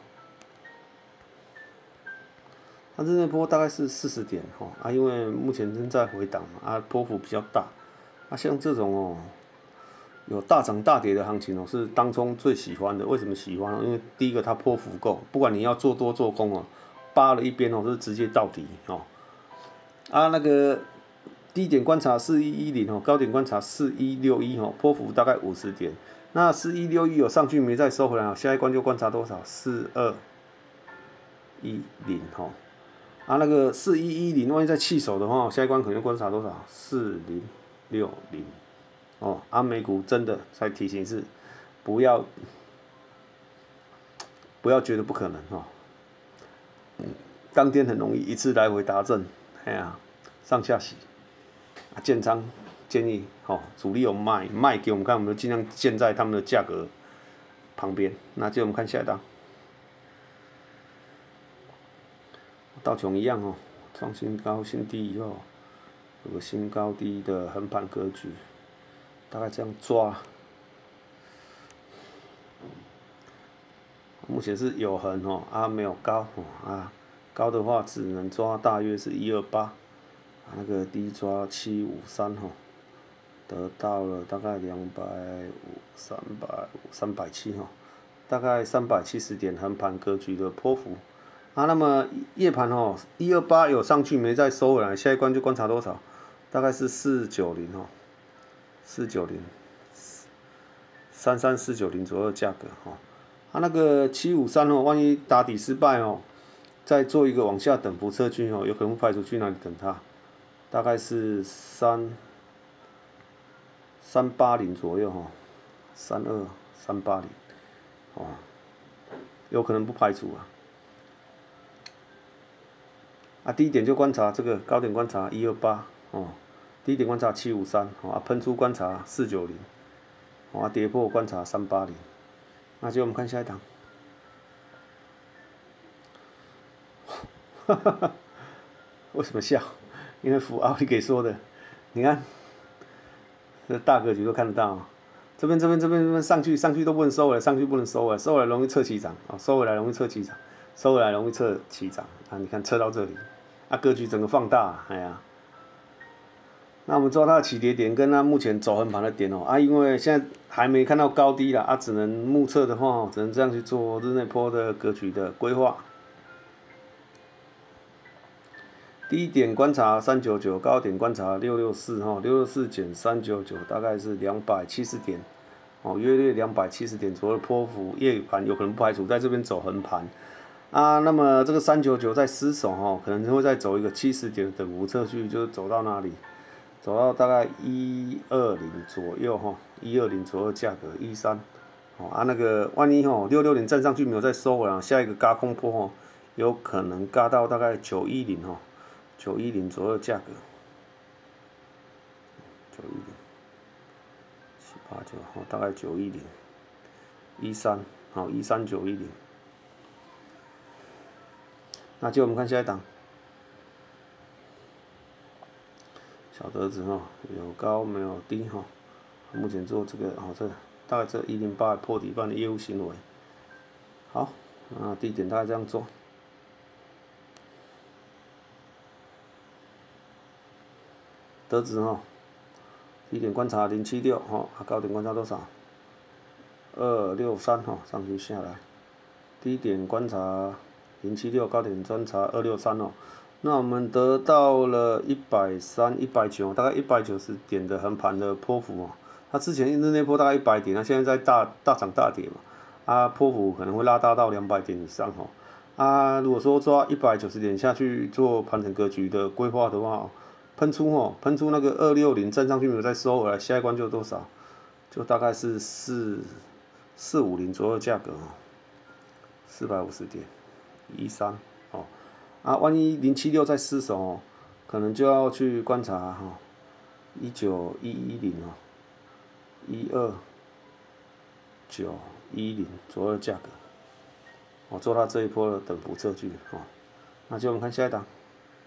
它日内波大概是40点哈，啊，因为目前正在回档啊，波幅比较大，啊，像这种哦，有大涨大跌的行情哦，是当中最喜欢的。为什么喜欢？因为第一个它波幅够，不管你要做多做空哦，扒了一边哦，是直接到底哦。啊，那个低点观察4110哦，高点观察4161哦，波幅大概50点。那4161有上去没再收回来哦，下一关就观察多少4210哦。啊，那个4110万一再弃手的话，下一关可能观察多少4060哦。啊，美股真的再提醒是，不要觉得不可能哦。当天很容易一次来回达阵，哎呀，上下洗。啊，建仓建议哦，主力有卖给我们看，我们就尽量建在他们的价格旁边。那接着我们看下一档，道琼一样哦，创新高新低以后，有个新高低的横盘格局，大概这样抓。目前是有横哦，啊没有高哦，啊高的话只能抓大约是128，那个低抓753哈，得到了大概370哈，大概370点横盘格局的波幅。啊，那么夜盘哦，128有上去没再收回来，下一关就观察多少？ 大概是490哦，490。33490左右的价格哈，它那个753哦，万一打底失败哦，再做一个往下等幅测距哦，有可能不排除去哪里等它，大概是380左右哈，32380哦，有可能不排除啊。低点就观察这个，高点观察128哦，低点观察753哦，喷出观察490。跌破观察380，那就我们看下一档。为什么笑？因为符奥利给说的，你看，这大格局都看得到、这边上去都不能收了，上去不能收了，收回来容易测起涨啊，收回来容易测起涨，收回来容易测起涨啊，你看测到这里，格局整个放大，哎呀。那我们抓它的起跌点跟它目前走横盘的点哦，因为现在还没看到高低啦，只能目测的话，只能这样去做日内波的格局的规划。低点观察399，高点观察664哈，664减399大概是270点，哦，约略270点左右的波幅，夜盘有可能不排除在这边走横盘。那么这个399再失守哈，可能会再走一个70点的等幅测距，就是走到哪里？走到大概120左右哈，120左右价格13，那个万一660站上去没有再收回来，下一个轧空波有可能轧到大概910910左右价格，910，789大概910，1313910，那就我们看下一档。小德子有高没有低目前做这个这大概这108破底半的业务行为。好，那低点大概这样做。德子低点观察076高点观察多少？263上去下来，低点观察076，高点观察263那我们得到了130、190，大概190点的横盘的波幅它之前日内波大概100点，现在在大涨大跌嘛，波幅可能会拉大到200点以上如果说抓190点下去做盘整格局的规划的话，喷出那个260站上去没有再收回来，下一关就多少？就大概是450左右的价格450点13万一076再失守可能就要去观察1911012910左右的价格，做它这一波的等幅测距那就我们看下一档，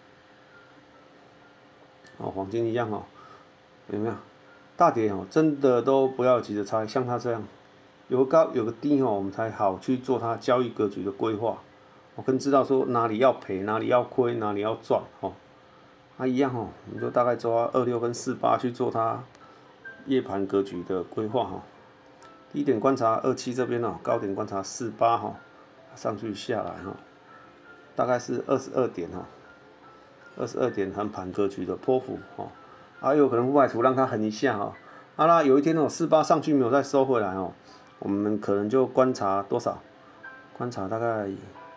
黄金一样有没有？大跌真的都不要急着猜，像它这样有个高有个低我们才好去做它交易格局的规划。更知道说哪里要赔，哪里要亏，哪里要赚一样我们就大概抓26跟48去做它夜盘格局的规划低点观察27这边高点观察48上去下来大概是22点22点横盘格局的波幅有可能不排除让它横一下那有一天48上去没有再收回来我们可能就观察多少？观察大概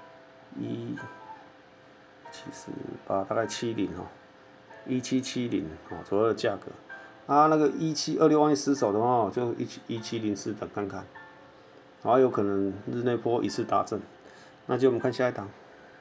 178大概701770左右的价格那个1726万一失守的话就1704等看看有可能日内波一次达阵，那就我们看下一档。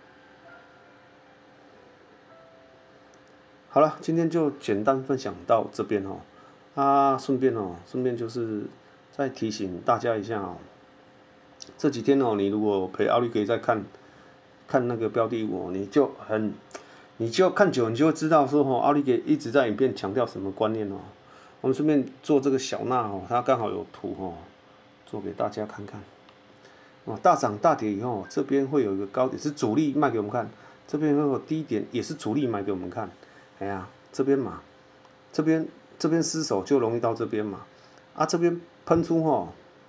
好了，今天就简单分享到这边顺便就是再提醒大家一下这几天你如果陪奥利给在看那个标的物你就看久，你就会知道说奥利给一直在影片强调什么观念我们顺便做这个小纳它刚好有图做给大家看看大涨大跌以后，这边会有一个高点是主力卖给我们看，这边会有低点也是主力买给我们看。这边嘛，这边失手就容易到这边嘛，这边喷出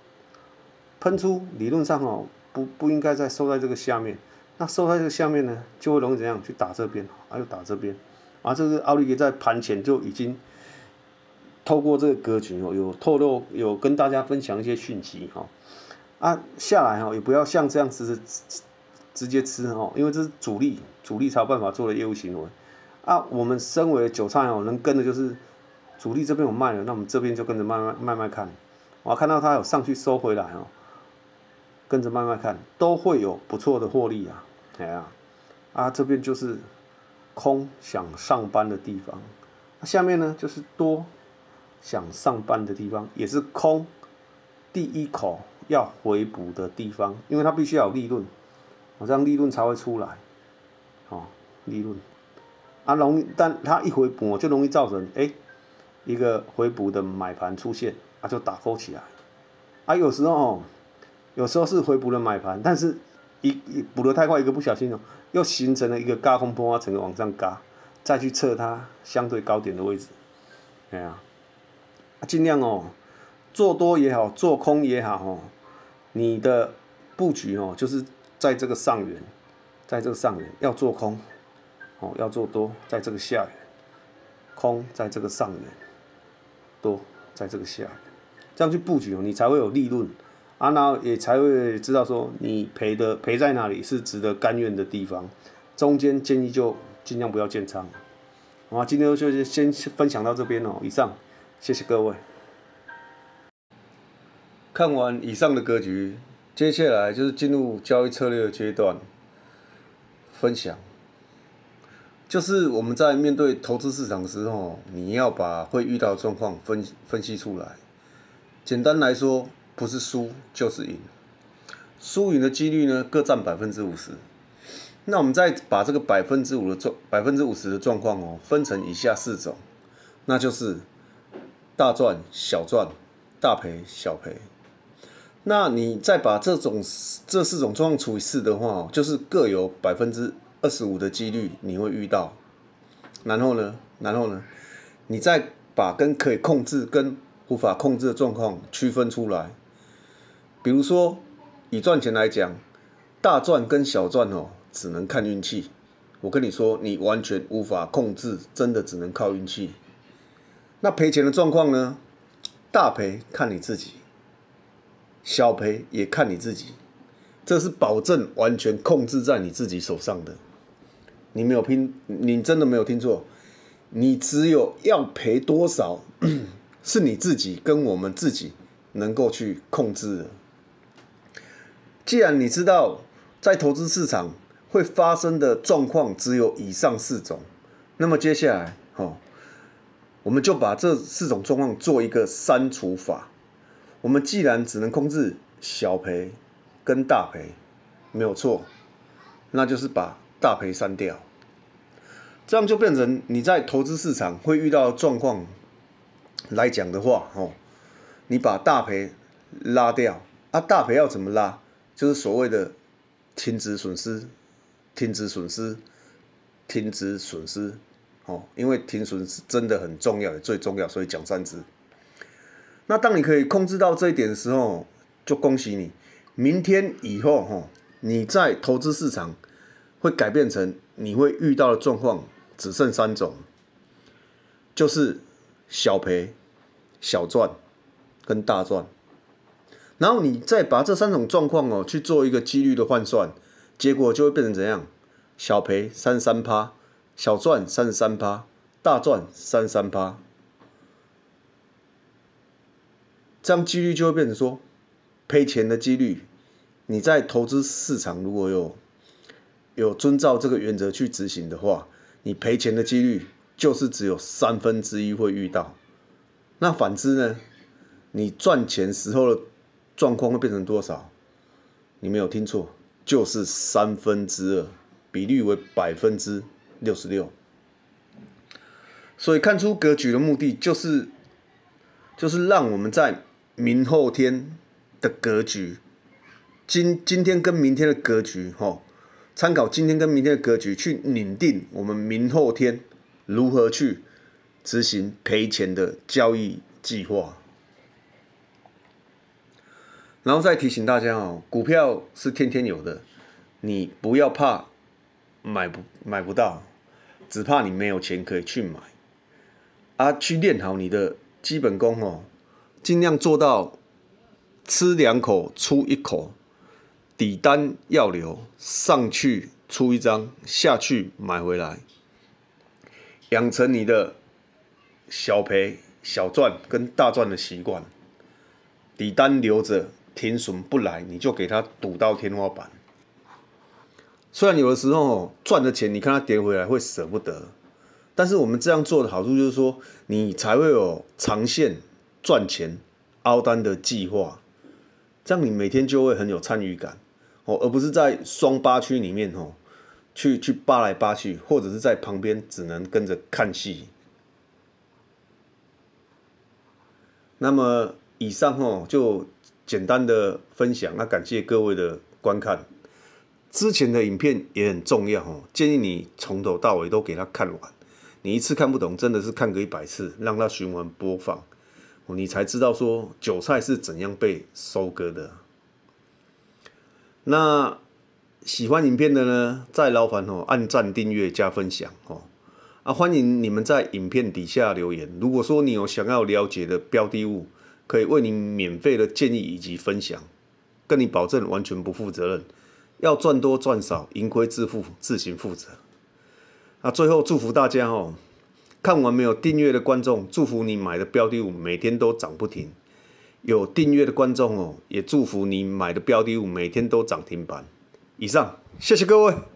理论上不应该再收在这个下面，那收在这个下面呢，就会容易怎样去打这边又打这边， 啊，这个奥利给在盘前就已经透过这个格局哦，有透露，有跟大家分享一些讯息哈。啊，下来哈，也不要像这样子直接吃哦，因为这是主力才有办法做的业务行为。啊，我们身为韭菜哦，能跟的就是主力这边有卖了，那我们这边就跟着慢看。我看到它有上去收回来哦，跟着慢看，都会有不错的获利啊。哎呀，啊这边就是空想上班的地方，下面呢就是多想上班的地方，也是空第一口要回补的地方，因为它必须要有利润，这样利润才会出来，哦，利润。啊，但它一回补就容易造成一个回补的买盘出现，啊就打勾起来，啊有时候是回补的买盘，但是一补得太快，一个不小心又形成了一个轧空波，整个往上轧，再去测它相对高点的位置，哎呀，尽量做多也好，做空也好你的布局就是在这个上缘，要做空。要做多，在这个下缘；空在这个上缘，多在这个下缘。这样去布局你才会有利润啊，那也才会知道说你赔在哪里是值得甘愿的地方。中间建议就尽量不要建仓。好，今天就先分享到这边以上，谢谢各位。看完以上的格局，接下来就是进入交易策略的阶段，分享。就是我们在面对投资市场的时候，你要把会遇到的状况分析出来。简单来说，不是输就是赢，输赢的几率呢各占50%。那我们再把这个50%的状况分成以下4种，那就是大赚、小赚、大赔、小赔。那你再把这4种状况除以4的话，就是各有25%的几率你会遇到，然后呢，你再把跟可以控制跟无法控制的状况区分出来。比如说，以赚钱来讲，大赚跟小赚只能看运气。我跟你说，你完全无法控制，真的只能靠运气。那赔钱的状况呢？大赔看你自己，小赔也看你自己，这是保证完全控制在你自己手上的。你真的没有听错，你只有要赔多少，是你自己跟我们自己能够去控制的。既然你知道在投资市场会发生的状况只有以上4种，那么接下来我们就把这4种状况做一个删除法。我们既然只能控制小赔跟大赔，没有错，那就是把大赔删掉，这样就变成你在投资市场会遇到的状况来讲的话，你把大赔拉掉啊，大赔要怎么拉？就是所谓的停止损失，因为停损是真的很重要，也最重要，所以讲3次。那当你可以控制到这一点的时候，就恭喜你，明天以后你在投资市场会改变成你会遇到的状况只剩3种，就是小赔、小赚跟大赚。然后你再把这3种状况去做一个几率的换算，结果就会变成怎样？小赔33%，小赚33%，大赚33%。这样几率就会变成说，赔钱的几率，你在投资市场如果有遵照这个原则去执行的话，你赔钱的几率就是只有1/3会遇到。那反之呢，你赚钱时候的状况会变成多少？你没有听错，就是2/3，比率为66%。所以看出格局的目的就是让我们在明后天的格局，今天跟明天的格局参考今天跟明天的格局去拟定我们明后天如何去执行赔钱的交易计划。然后再提醒大家股票是天天有的，你不要怕买不到， 只怕你没有钱可以去买。啊，去练好你的基本功哦，尽量做到吃2口出1口，底单要留，上去出1张，下去买回来，养成你的小赔小赚跟大赚的习惯。底单留着，停损不来，你就给它赌到天花板。虽然有的时候赚的钱，你看它跌回来会舍不得，但是我们这样做的好处就是说，你才会有长线赚钱凹单的计划，这样你每天就会很有参与感而不是在双八区里面去扒来扒去，或者是在旁边只能跟着看戏。那么以上就简单的分享，那感谢各位的观看。之前的影片也很重要建议你从头到尾都给它看完。你一次看不懂，真的是看个100次，让它循环播放，你才知道说韭菜是怎样被收割的。那喜欢影片的呢，再劳烦按赞、订阅、加分享欢迎你们在影片底下留言。如果说你有想要了解的标的物，可以为你免费的建议以及分享，跟你保证完全不负责任。要赚多赚少，盈亏自负，自行负责。最后祝福大家看完没有订阅的观众，祝福你买的标的物每天都涨不停；有订阅的观众也祝福你买的标的物每天都涨停板。以上，谢谢各位。